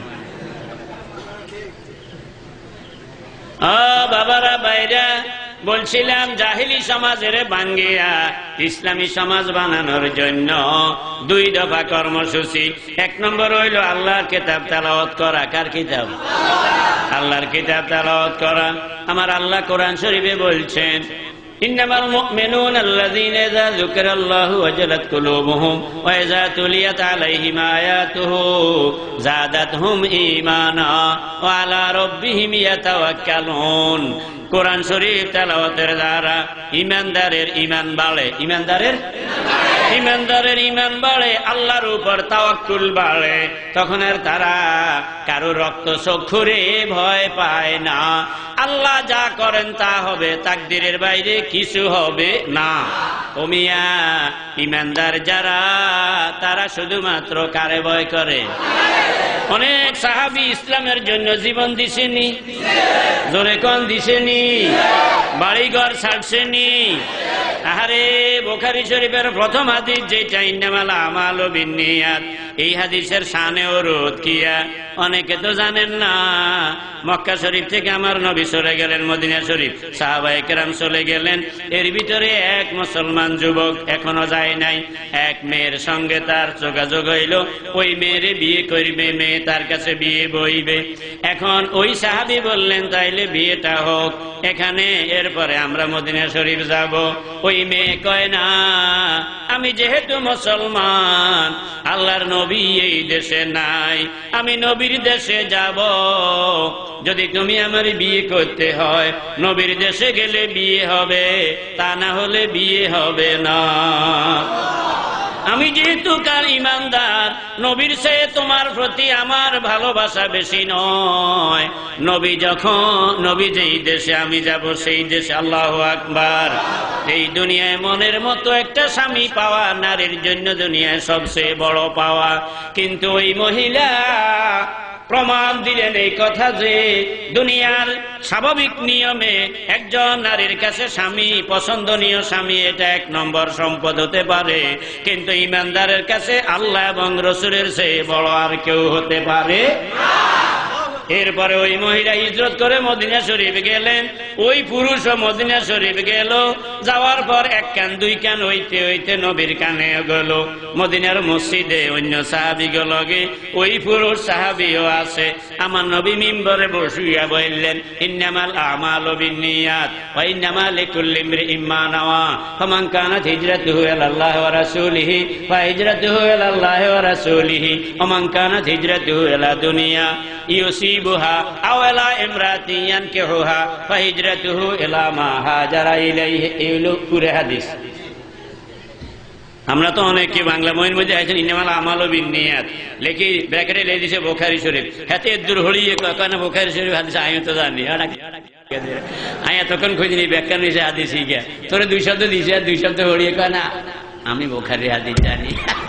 বাবারা বাইরা, বলছিলাম জাহিলি সমাজের ভাঙ্গিয়া ইসলামী সমাজ বানানোর জন্য 2 দফা কর্মসূচি। 1 নম্বর হইল আল্লাহর কিতাব তেলাওয়াত করা। কার কিতাব? আল্লাহর কিতাব তেলাওয়াত করা। আমার আল্লাহ কোরআন শরীফে বলছেন, ইন্নামাল মুমিনুনা আল্লাযীনা ইযা যুকিরাল্লাহু ওয়াজালাত কুলুবুহুম ওয়া ইযা তুলিয়াত আলাইহিম আয়াতুহু যাদাতহুম ঈমানা ওয়া আলা রাব্বিহিম ইয়াতাওয়াক্কালুন। কোরআন শরীফ তেলাওয়াতের দ্বারা ঈমানদারের ঈমান বাড়ে। ঈমানদারের ঈমান বাড়ে, আল্লাহর উপর তাওয়াক্কুল বাড়ে। তখন আর তারা কারো রক্ত চক্ষুরে ভয় পায় না। আল্লাহ যা করেন তা হবে, তাকদীরের বাইরে কিছু হবে না। ও মিয়া, ঈমানদার যারা তারা শুধুমাত্র কারে ভয় করে? অনেক সাহাবী ইসলামের জন্য জীবন দিছেনি, জোরে কোন দিছেনি, বাড়িঘর ছাড়ছেনি। আরে বুখারী শরীফের প্রথম হাদিস যেটা ইন্নামাল আমালু বিন্নিয়াত, এই হাদিসের শানে অনুরোধ কিয়া অনেকে তো জানেন না। মক্কা শরীফ থেকে আমার নবী চলে গেলেন মদিনা শরীফ, সাহাবায়ে কেরাম চলে গেলেন। এর ভিতরে এক মুসলমান যুবক এখনো যায় নাই। এক মেয়ের সঙ্গে তার যোগাযোগ হইল, ওই মেয়েরে বিয়ে করবে, মেয়ে তার কাছে বিয়ে বইবে। এখন ওই সাহাবী বললেন তাইলে বিয়েটা হোক এখানে, এরপরে আমরা মদিনা শরীফ যাব। ওই মেয়ে কয় না, আমি যেহেতু মুসলমান, আল্লাহর নবী এই দেশে নাই, আমি নবীর দেশে যাব। যদি তুমি আমার বিয়ে করতে হয়, নবীর দেশে গেলে বিয়ে হবে, তা না হলে বিয়ে হবে না। আমি যেহেতু কার ঈমানদার, নবীর চেয়ে তোমার প্রতি আমার ভালোবাসা বেশি নয়। নবী যেই দেশে আমি যাব সেই দেশে, আল্লাহু আকবার। এই দুনিয়ায় মনের মতো একটা স্বামী পাওয়া নারীর জন্য দুনিয়ায় সবচেয়ে বড় পাওয়া। কিন্তু ওই মহিলা প্রমাণ দিলেন এই কথা যে দুনিয়ার স্বাভাবিক নিয়মে একজন নারীর কাছে স্বামী, পছন্দনীয় স্বামী, এটা এক নম্বর সম্পদ হতে পারে, কিন্তু ঈমানদারের কাছে আল্লাহ এবং রাসূলের চেয়ে বড় আর কেউ হতে পারে না। এরপরে ওই মহিলা হিজরত করে মদিনা শরীফ গেলেন, ওই পুরুষও মদিনা শরীফ গেল। যাওয়ার পর এক কান দুই কান হইতে হইতে নবীর কানে গেল। মদিনার মসজিদে অন্য সাহাবীগুলোকে, ওই পুরুষ সাহাবীও আছে। আমার নবী মিম্বরে বসিয়া বললেন, ইন্নামাল আমালু বিন্নিয়াত ওয়া ইন্নামা লিকুল্লি ইমরিইম মা নাওয়া, ফামান কানাত হিজরাতুহু ইলাল্লাহি ওয়া রাসূলিহি ফাহিজরাতুহু ইলাল্লাহি ওয়া রাসূলিহি ওয়া মান কানাত হিজরাতুহু ইলা দুনিয়া ইউসিবুহা আও ইলা ইমরাতিন ইয়ানকিহুহা ফাহিজরাতুহু ইলা মা হাজারা ইলাইহি। এগুলো পুরো হাদিস। আমরা তো অনেকে বাংলা বইয়ের মধ্যে আছেন ইন্নামাল আমালু বিন্নিয়াত, লেখি ব্র্যাকেটে লিখে দিয়েছে বুখারী শরীফ। হাতে দূর হলিয়ে কয় না বুখারী শরীফ হাদিস আমি তো জানি, আমি এতক্ষণ খুঁজিনি ব্যাখ্যা নিয়েছে হাদিস শিখে। তোরে দুই শব্দ দিয়েছে আর দুই শব্দ হলিয়ে কয় না আমি বুখারী হাদিস জানি।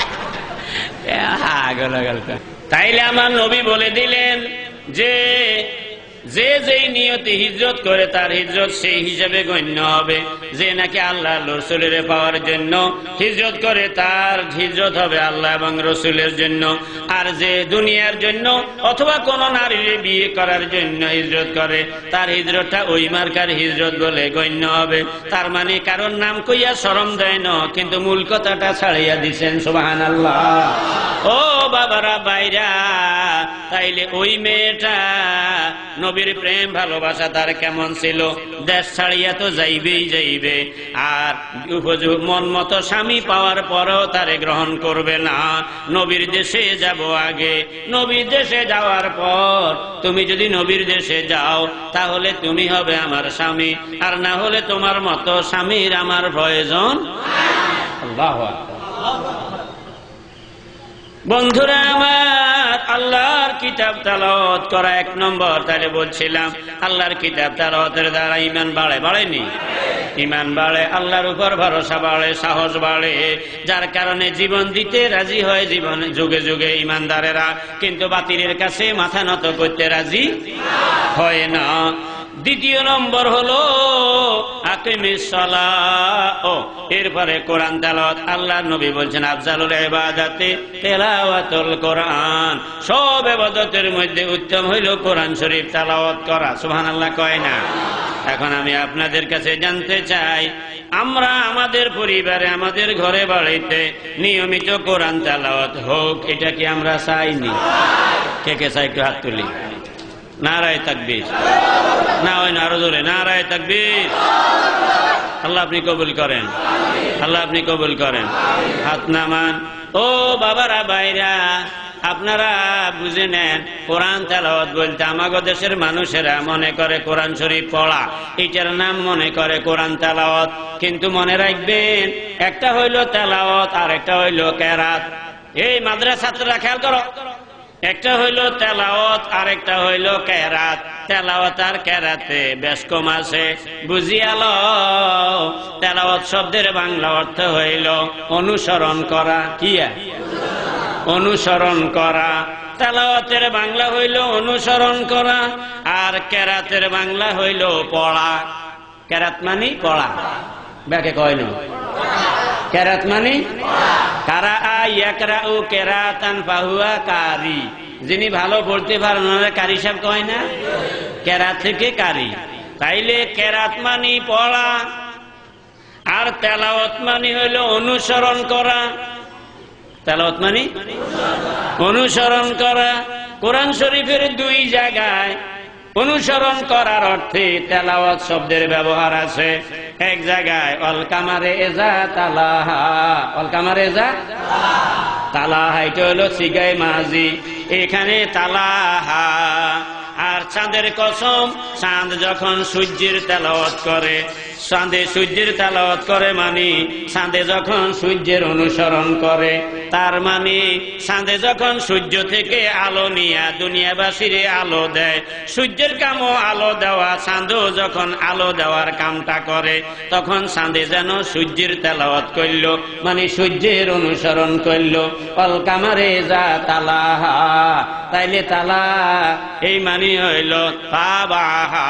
তাইলে আমার নবী বলে দিলেন যে যেই নিয়তে হিজরত করে তার হিজরত সেই হিসাবে গণ্য হবে। যে নাকি আল্লাহ রাসূলের পাওয়ার জন্য হিজরত করে তার হিজরত হবে আল্লাহ এবং রাসূলের জন্য। আর যে দুনিয়ার জন্য অথবা কোন নারীর বিয়ে করার জন্য হিজরত করে তার হিজরতটা ওই মার্কার হিজরত বলে গণ্য হবে। তার মানে কারণ নাম কইয়া শরম দেয় না, কিন্তু মূল কথাটা ছাড়িয়া দিছেন। সুবহানাল্লাহ। ও বাবারা বাইরা, তাইলে ওই মেয়েটা নবীর প্রেম ভালোবাসা তার কেমন ছিল? দেশ ছাড়িয়া তো যাইবে, আর মন মতো স্বামী পাওয়ার পরও তারে গ্রহণ করবে না। নবীর দেশে যাব আগে, নবীর দেশে যাওয়ার পর তুমি যদি নবীর দেশে যাও তাহলে তুমি হবে আমার স্বামী, আর না হলে তোমার মতো স্বামীর আমার প্রয়োজন। আল্লাহু আকবার। বন্ধুরা আমার, আল্লাহর কিতাব তেলাওয়াত করা এক নম্বর। তাহলে বলছিলাম আল্লাহর কিতাব তেলাওয়াতের দ্বারা ঈমান বাড়ে, বাড়েনি? ঈমান বাড়ে, আল্লাহর উপর ভরসা বাড়ে, সাহস বাড়ে, যার কারণে জীবন দিতে রাজি হয় জীবন যুগে যুগে ঈমানদারেরা, কিন্তু বাতিলের কাছে মাথা নত করতে রাজি হয় না। দ্বিতীয় নম্বর হলো আকিমিস সালাহ। এরপরে কোরআন তেলাওয়াত। আল্লাহর নবী বলছেন আফজালুল ইবাদাতি তেলাওয়াতুল কোরআন। সব ইবাদতের মধ্যে উত্তম হইল কোরআন শরীফ তেলাওয়াত করা। সুবহানাল্লাহ কয় না? এখন আমি আপনাদের কাছে জানতে চাই, আমরা আমাদের পরিবারে আমাদের ঘরে বাড়িতে নিয়মিত কোরআন তেলাওয়াত হোক, এটা কি আমরা চাইনি? কে কে চাই একটু হাত তুলি। নারায়ে তাকবীর। না হয় না, আরো জোরে নারায়ে তাকবীর। আল্লাহ আপনি কবুল করেন, আল্লাহ আপনি কবুল করেন। হাত নামান। ও বাবারা, ভাইরা, আপনারা বুঝে নেন, কোরআন তেলাওয়াত বলতে আমাগো দেশের মানুষেরা মনে করে কোরআন শরীফ পড়া, এটার নাম মনে করে কোরআন তেলাওয়াত। কিন্তু মনে রাখবেন, একটা হইল তেলাওয়াত আর একটা হইল কেরাত। এই মাদ্রাসা ছাত্ররা খেয়াল করো, একটা হইল তেলাওয়াত আর একটা হইল কেরাত। তেলাওয়াত আর কেরাতে বেশ কম আছে, বুঝিয়ালো। তেলাওয়াত শব্দের বাংলা অর্থ হইল অনুসরণ করা। কি? অনুসরণ করা। তেলাওয়াতের বাংলা হইল অনুসরণ করা, আর কেরাতের বাংলা হইল পড়া। কেরাত মানে পড়া, ব্যাকে কয় না। কেরাত মানে কারা ইয়াকরাউ কেরাতান ফাহুয়া কারি। যিনি ভালো পড়তে পারেন ওনারা কারি সাহেব কয় না, কেরাত থেকে কারি। তাইলে কেরাত মানে পড়া, আর তেলাওয়াত মানে হইল অনুসরণ করা। তেলাওয়াত মানে অনুসরণ করা। কোরআন শরীফের দুই জায়গায় অনুসরণ করার অর্থে তেলাওয়াত শব্দের ব্যবহার আছে। এক জায়গায় অল কামারে এজা তালাহা, অল কামারে এজা তালাহা, এটা হলো সিগায় মাজি, এখানে তালাহা। আর চাঁদের কসম, চাঁদ যখন সূর্যের তেলাওয়াত করে, চাঁদে সূর্যের তেলাওয়াত করে মানে চাঁদে যখন সূর্যের অনুসরণ করে, তার মানে চাঁদে যখন সূর্য থেকে আলো নিয়ে দুনিয়াবাসীর আলো দেয়, সূর্যের কামও আলো দেওয়া, চাঁদও যখন আলো দেওয়ার কামটা করে, তখন চাঁদে যেন সূর্যের তেলাওয়াত করল, মানে সূর্যের অনুসরণ করল। অল কামারে যা তালাহা, তাইলে তালা এই মানে হইল তাবাহা।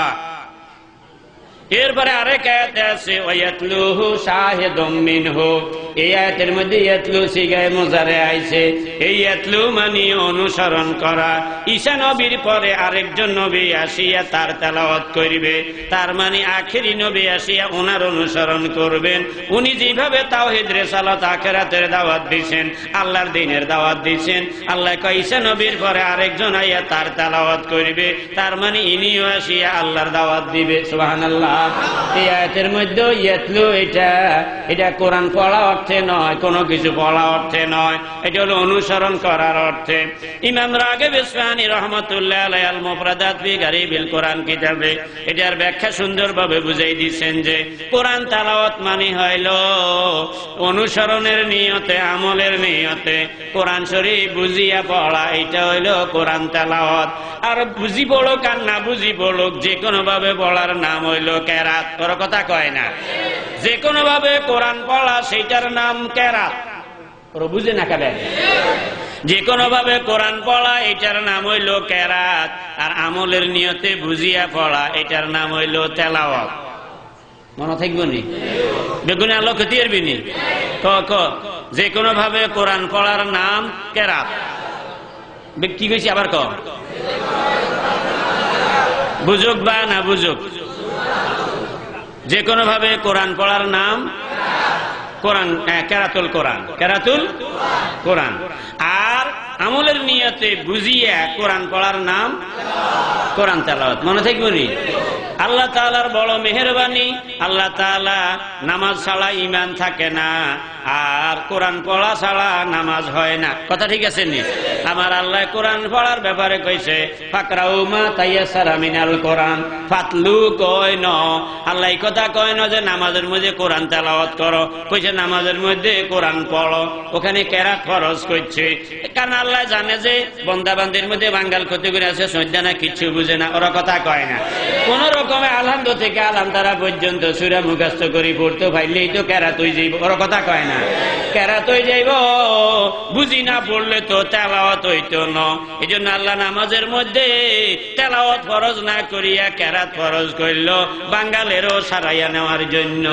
এরপরে আরেক আয়াতে আছে ওয়ায়াতলুহু শাহিদুম মিনহু। এই আয়াতের মধ্যে ইয়াতলু সিগায়ে মুজারে আইছে। এই ইয়াতলু মানে অনুসরণ করা। ঈসা নবীর পরে আরেকজন নবী আসিয়া তার তেলাওয়াত করবে, তার মানে আখেরি নবী আসিয়া ওনার অনুসরণ করবেন। উনি যেভাবে তাওহীদ রিসালাত আখিরাতের দাওয়াত দিয়েছেন, আল্লাহর দ্বীনের দাওয়াত দিয়েছেন, আল্লাহ কয় ঈসা নবীর পরে আরেকজন আইয়া তার তেলাওয়াত করবে, তার মানে ইনিও আসিয়া আল্লাহর দাওয়াত দিবে। সুবহানাল্লাহ। এই আয়াতের মধ্যে ইয়াতলু, এটা কোরআন পড়া অর্থে নয়, কোনো কিছু পড়া অর্থে নয়, এটা হলো অনুসরণ করার অর্থে। ইমাম রাগিব ইসফাহানী রহমাতুল্লাহ আলাইহি আল মুফরাদাত ফি গারিবিল কোরআন কিতাবে এটার ব্যাখ্যা সুন্দরভাবে বুঝাই দিয়েছেন যে কোরআন তেলাওয়াত মানে হইল অনুসরণের নিয়তে, আমলের নিয়তে কোরআন শরীফ বুঝিয়া পড়া, এটা হইল কোরআন তেলাওয়াত। আর বুঝি পড়ুক আর না বুঝি পড়ুক, যে কোনো ভাবে পড়ার নাম হইল কেরাত। তোর কথা কয় না, যে কোনো ভাবে কোরআন পড়া সেইটার নাম কেরাত। ওরা বুঝে না কেন? যে কোনো ভাবে কোরআন পড়া এটার নাম হইল কেরাত, আর আমলের নিয়তে বুঝিয়া পড়া এটার নাম হইল তেলাওয়াত। মনে থাকবো নি? বেগুনে আলো খতিয়ে বিনি ক যে কোনো ভাবে কোরআন পড়ার নাম কেরাত। কি কইছি আবার ক, বুঝুক বা না বুঝুক, যে কোনো ভাবে কোরআন পড়ার নাম কোরআন, কেরাতুল কোরআন, কেরাতুল কোরআন। আর আমলের নিয়তে বুঝিয়া কোরআন পড়ার নাম কোরআন তেলাওয়াত। মনে থাকবে নি? আল্লাহ তাআলার বড় মেহেরবানি, আল্লাহ তাআলা নামাজ ছাড়া ঈমান থাকে না, আর কোরআন পড়া ছাড়া নামাজ হয় না। কথা ঠিক আছে নি? আমার আল্লাহ কোরআন পড়ার ব্যাপারে কইছে ফাকরাউ মা তায়াসসারা মিনাল কোরআন, ফাতলু কয় ন। আল্লাহ এই কথা কয় না যে নামাজের মধ্যে কোরআন তেলাওয়াত করো, কইছে নামাজের মধ্যে কোরআন পড়ো। ওখানে কেরাত ফরজ করছে, কারণ আল্লাহ জানে যে বন্দাবান্দির মধ্যে বাঙ্গাল ক্ষতি করে আছে, সজ্জা না কিচ্ছু বুঝে না, ওরা কথা কয় না। কোন রকমে আলহামদ থেকে আলাম তারা পর্যন্ত সূরা মুখস্থ করি পড়তে পারলেই তো কেরাত হয়ে যাইব, ওরা কথা কয় না। কেরাত হয়ে যাইব, বুঝি না পড়লে তো তেলাওয়াত হইতো না। এই জন্য আল্লাহ নামাজের মধ্যে তেলাওয়াত ফরজ না করিয়া কেরাত ফরজ করল, বাঙ্গালেরও সারাইয়া নেওয়ার জন্য।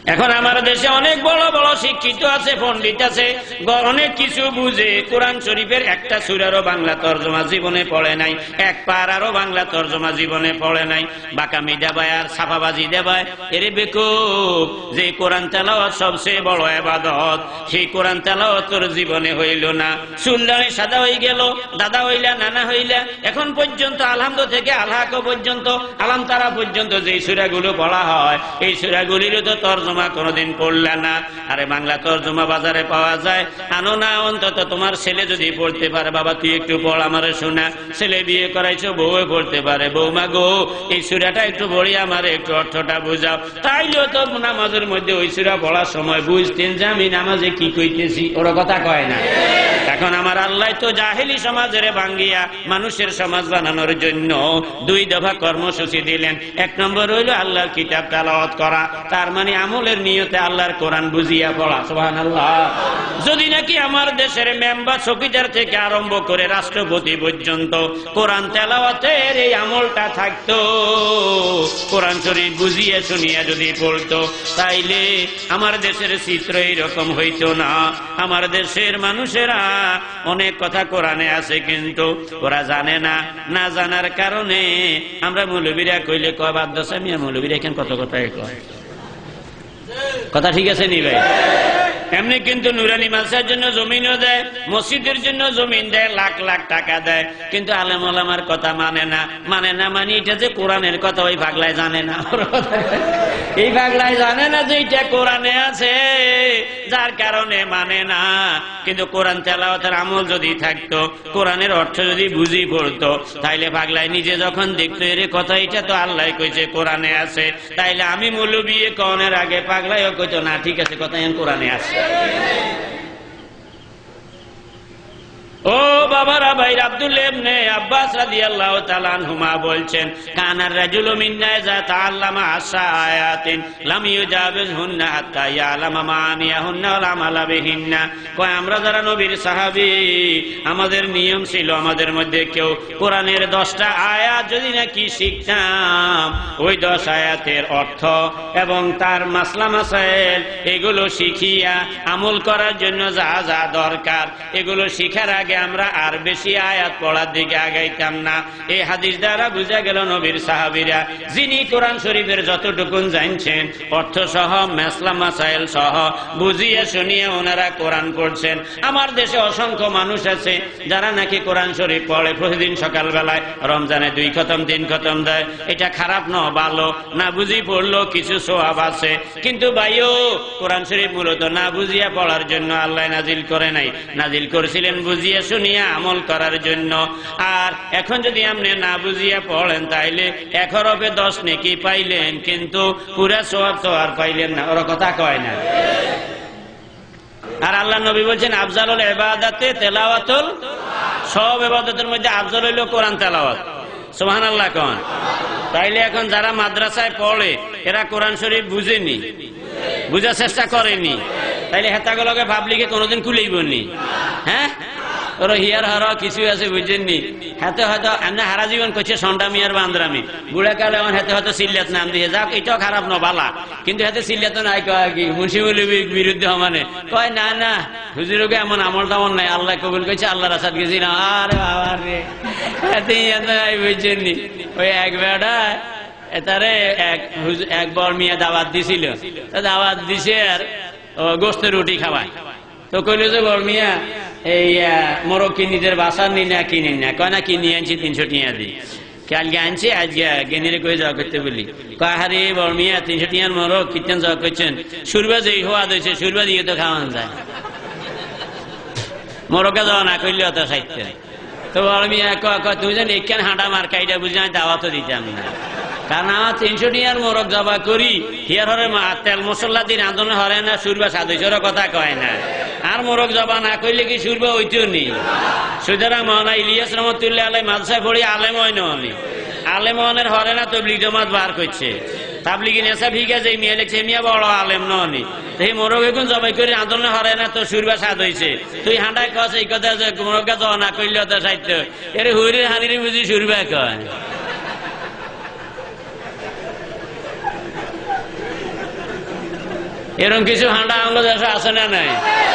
এখন আমার দেশে অনেক বড় বড় শিক্ষিত আছে, পণ্ডিত আছে, অনেক কিছু বুঝে, কোরআন শরীফের একটা সূরারও বাংলা তর্জমা জীবনে পড়ে নাই, এক পারারও বাংলা তর্জমা জীবনে পড়ে নাই। বাকামি দেবায় আর ছাপাবাজি দেবায় এরে বেকুব। যে কোরআন তেলাওয়াত সবচেয়ে বড় ইবাদত, সেই কোরআন তেলাওয়াত তোর জীবনে হইল না। সুলদানি সাদা হয়ে গেল, দাদা হইলা, নানা হইলা, এখন পর্যন্ত আলহামদ থেকে আলহাক পর্যন্ত, আলাম তারা পর্যন্ত যে সূরাগুলো পড়া হয়, এই সূরাগুলিরও তো তর্জমা কোনদিন পড়লা না। আরে বাংলা তর্জমা বাজারে পাওয়া যায়, আনো না, অন্তত তোমার ছেলে যদি পড়তে পারে, বাবা তুই একটু পড় আমারে শোনা। ছেলে বিয়ে করাইছো, বউ পড়তে পারে, বৌমা গো এই সূরাটা একটু পড়ি আমারে একটু অর্থটা বুঝাও। তাইলেও তো নামাজের মধ্যে ওই সূরা পড়ার সময় বুঝতেন যে আমি নামাজে কি কইতেছি, ওরা কথা কয় না। এখন আমার আল্লাহ তো জাহেলি সমাজের ভাঙ্গিয়া মানুষের সমাজ বানানোর জন্য 2 দফা কর্মসূচি দিলেন। 1 নম্বর হইল আল্লাহর কিতাব তেলাওয়াত করা, তার মানে আমলের নিয়তে আল্লাহর কোরআন বুঝিয়া পড়া। সুবহানাল্লাহ। যদি নাকি আমার দেশের মেম্বার চৌকিদার থেকে আরম্ভ করে রাষ্ট্রপতি পর্যন্ত কোরআন তেলাওয়াতের এই আমলটা থাকতো, কোরআন শরীফ বুঝিয়ে শুনিয়া যদি পড়তো, তাইলে আমার দেশের চিত্র এইরকম হইতো না। আমার দেশের মানুষেরা অনেক কথা কোরআনে আছে, কিন্তু ওরা জানে না। না জানার কারণে আমরা মৌলবীরা কইলে কয় বাদ দশা মিয়া, মৌলবীরা এখানে কত কথাই কয়, কথা ঠিক আছে নি ভাই? এমনি কিন্তু নুরানি মাদ্রাসার জন্য জমিনও দেয়, মসজিদের জন্য জমিন দেয়, লাখ লাখ টাকা দেয়, কিন্তু আলেম ওলামার কথা মানে না। মানে না মানে এটা যে কোরআনের কথা ওই পাগলায় জানে না। এই পাগলায় জানে না যে এটা কোরআনে আছে, যার কারণে মানে না। কিন্তু কোরআন তেলাওয়াতের আমল যদি থাকতো, কোরআনের অর্থ যদি বুঝি পড়তো, তাইলে পাগলায় নিজে যখন দেখতো এর কথা এটা তো আল্লাহ কইছে কোরআনে আছে, তাইলে আমি মৌলবী কওনের আগে পাগলায়ও কইতো না ঠিক আছে, কথা কোরআনে আছে। ও বাবারা ভাইরা, আব্দুল্লাহ ইবনে আব্বাস রাদিয়াল্লাহু তাআলা আনহুমা বলছেন, কানার রাজুলু মিন্না ইযা তাআল্লামা আশায়াতিন লাম ইউজাবিজহুন্না হাত্তা ইয়ালামা মানিয়াহুন্না ওয়া আমালা বিহিন্না। কয় আমরা যারা নবীর সাহাবী, আমাদের নিয়ম ছিল আমাদের মধ্যে কেউ কোরআনের 10টা আয়াত যদি নাকি শিখতাম, ওই 10 আয়াতের অর্থ এবং তার মাসলা মাসাইল এগুলো শিখিয়া আমল করার জন্য যা যা দরকার, এগুলো শিখার আগে আমরা আর বেশি আয়াত পড়ার দিকে আগাইতাম না। এই হাদিস দ্বারা বুঝা গেল নবীর সাহাবীরা যিনি কোরআন শরীফের যতটুকুন জানছেন অর্থ সহ মাসলা মাসাইল সহ বুঝিয়ে শুনিয়ে ওনারা কোরআন পড়ছেন। আমার দেশে অসংখ্য মানুষ আছে যারা নাকি কোরআন শরীফ পড়ে, প্রতিদিন সকালবেলায় রমজানে 2 খতম 3 খতম দেয়। এটা খারাপ না, ভালো না, বুঝি পড়লো কিছু সওয়াব আছে। কিন্তু ভাইও কোরআন শরীফ মূলত না বুঝিয়া পড়ার জন্য আল্লাহ নাজিল করে নাই, নাজিল করেছিলেন বুঝিয়ে শুনিয়া আমল করার জন্য। আর এখন যদি আপনি না বুঝিয়া পড়েন, তাইলে 1 হরফে 10 নেকি পাইলেন, কিন্তু পুরা সওয়াব তো আর পাইলেন না, ওরা কথা কয় না। আর আল্লাহ নবী বলছেন আফজালুল ইবাদাতে তেলাওয়াতুল, সব ইবাদতের মধ্যে আফজাল হইল কোরআন তেলাওয়াত। সুবহানাল্লাহ কোন। তাইলে এখন যারা মাদ্রাসায় পড়ে এরা কোরআন শরীফ বুঝেনি, বুঝার চেষ্টা করেনি, তাইলে হেতাগুলোকে পাবলিকে কোনোদিন কুলেইবনি। হ্যাঁ, ওরা হিয়ার হারা কিছু আছে বুঝেননি। হাতে হয়তো এমনি হারা জীবন করছে সন্ডা মিয়ার বান্দ্রামি, বুড়া কালে আমার হাতে হয়তো সিল্লাত নাম দিয়ে যাক, এটাও খারাপ ন বালা, কিন্তু হাতে সিল্লাত নাই। কয় কি মুন্সি মৌলবীর বিরুদ্ধে মানে কয় না না হুজুরকে এমন আমল টামল নাই, আল্লাহ কবুল করছে, আল্লাহ রাসাদ গেছি না। আরে বাবা রে, বুঝছেননি ওই এক বেড়া এটারে এক বড় মিয়া দাওয়াত দিছিল, দাওয়াত দিছে আর গোস্তের রুটি খাওয়ায়। তো কইল যে বড় মিয়া এই মোরগ কিনিদের বাসার নি না কিনি না, কয় না কিনি আনছি 300 টাকা দিই, কালকে আনছি আজকে গেনিরে কই যাওয়া করতে বলি। কয় হারে বড় মিয়া 300 টাকার মোরগ কিতেন যাওয়া করছেন, সুরবা যেই হওয়া দিয়েছে সুরবা দিয়ে তো খাওয়ান যায়, মোরগে যাওয়া না করলে অত সাহিত্য। তো বড় মিয়া কয় তুমি যেন এখানে হাঁটা মার্কাইটা বুঝে আমি দাওয়াতও দিতাম না, কারণ আমার 300 টাকার মোরগ জবা করি হিয়ার হরে তেল মশলা দিয়ে রাঁধনে হরে না, সুরবা সাদর কথা কয় না। আর মোরগ জবা না করলে কি সুরবা হইতেও নি। সুতরাং মৌলানা ইলিয়াস রহমতুল্লাহ আলাই মাদ্রাসায় পড়ি আলেম হয় ননি, আলেম হনের হরে না তবলিগ জামাত বার করছে, তাবলিগি নেশা ভিগা যে মিয়া লেগছে মিয়া বড় আলেম ননি। এই মোরগ এখন জবাই করে রাঁধনে হরে না তো সুরবা স্বাদ হয়েছে, তুই হাঁটায় কস এই কথা যে মোরগা জবা না করলে অত সাহিত্য, এর হুইরের হানিরে বুঝি সুরবা কয়। এরকম কিছু হাঁটা আমলো দেশে আছে না নাই?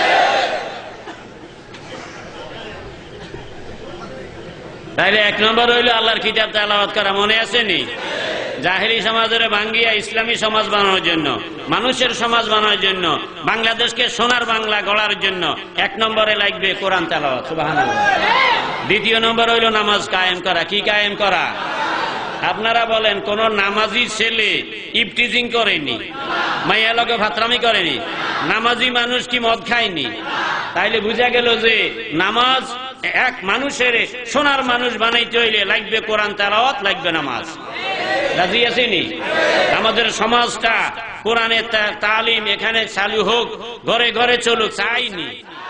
তাইলে 1 নম্বর হইল আল্লাহর কিতাব তেলাওয়াত করা। মনে আসেনি? জাহেলি সমাজের ভাঙ্গিয়া ইসলামী সমাজ বানানোর জন্য, মানুষের সমাজ বানানোর জন্য, বাংলাদেশকে সোনার বাংলা গড়ার জন্য 1 নম্বরে লাগবে কোরআন তেলাওয়াত। সুবহানাল্লাহ। 2 নম্বর হইল নামাজ কায়েম করা। কি কায়েম করা? আপনারা বলেন, কোন নামাজি ছেলে ইফটিজিং করেনি, মাইয়া লগে ফাতরামি করেনি, নামাজি মানুষ কি মদ খায়নি? তাইলে বুঝা গেল যে নামাজ এক মানুষের সোনার মানুষ বানাইতে হইলে লাগবে কোরআন তেলাওয়াত, লাগবে নামাজ। রাজি আছেনি? আমাদের সমাজটা কোরআনের তালিম এখানে চালু হোক, ঘরে ঘরে চলুক, চাইনি।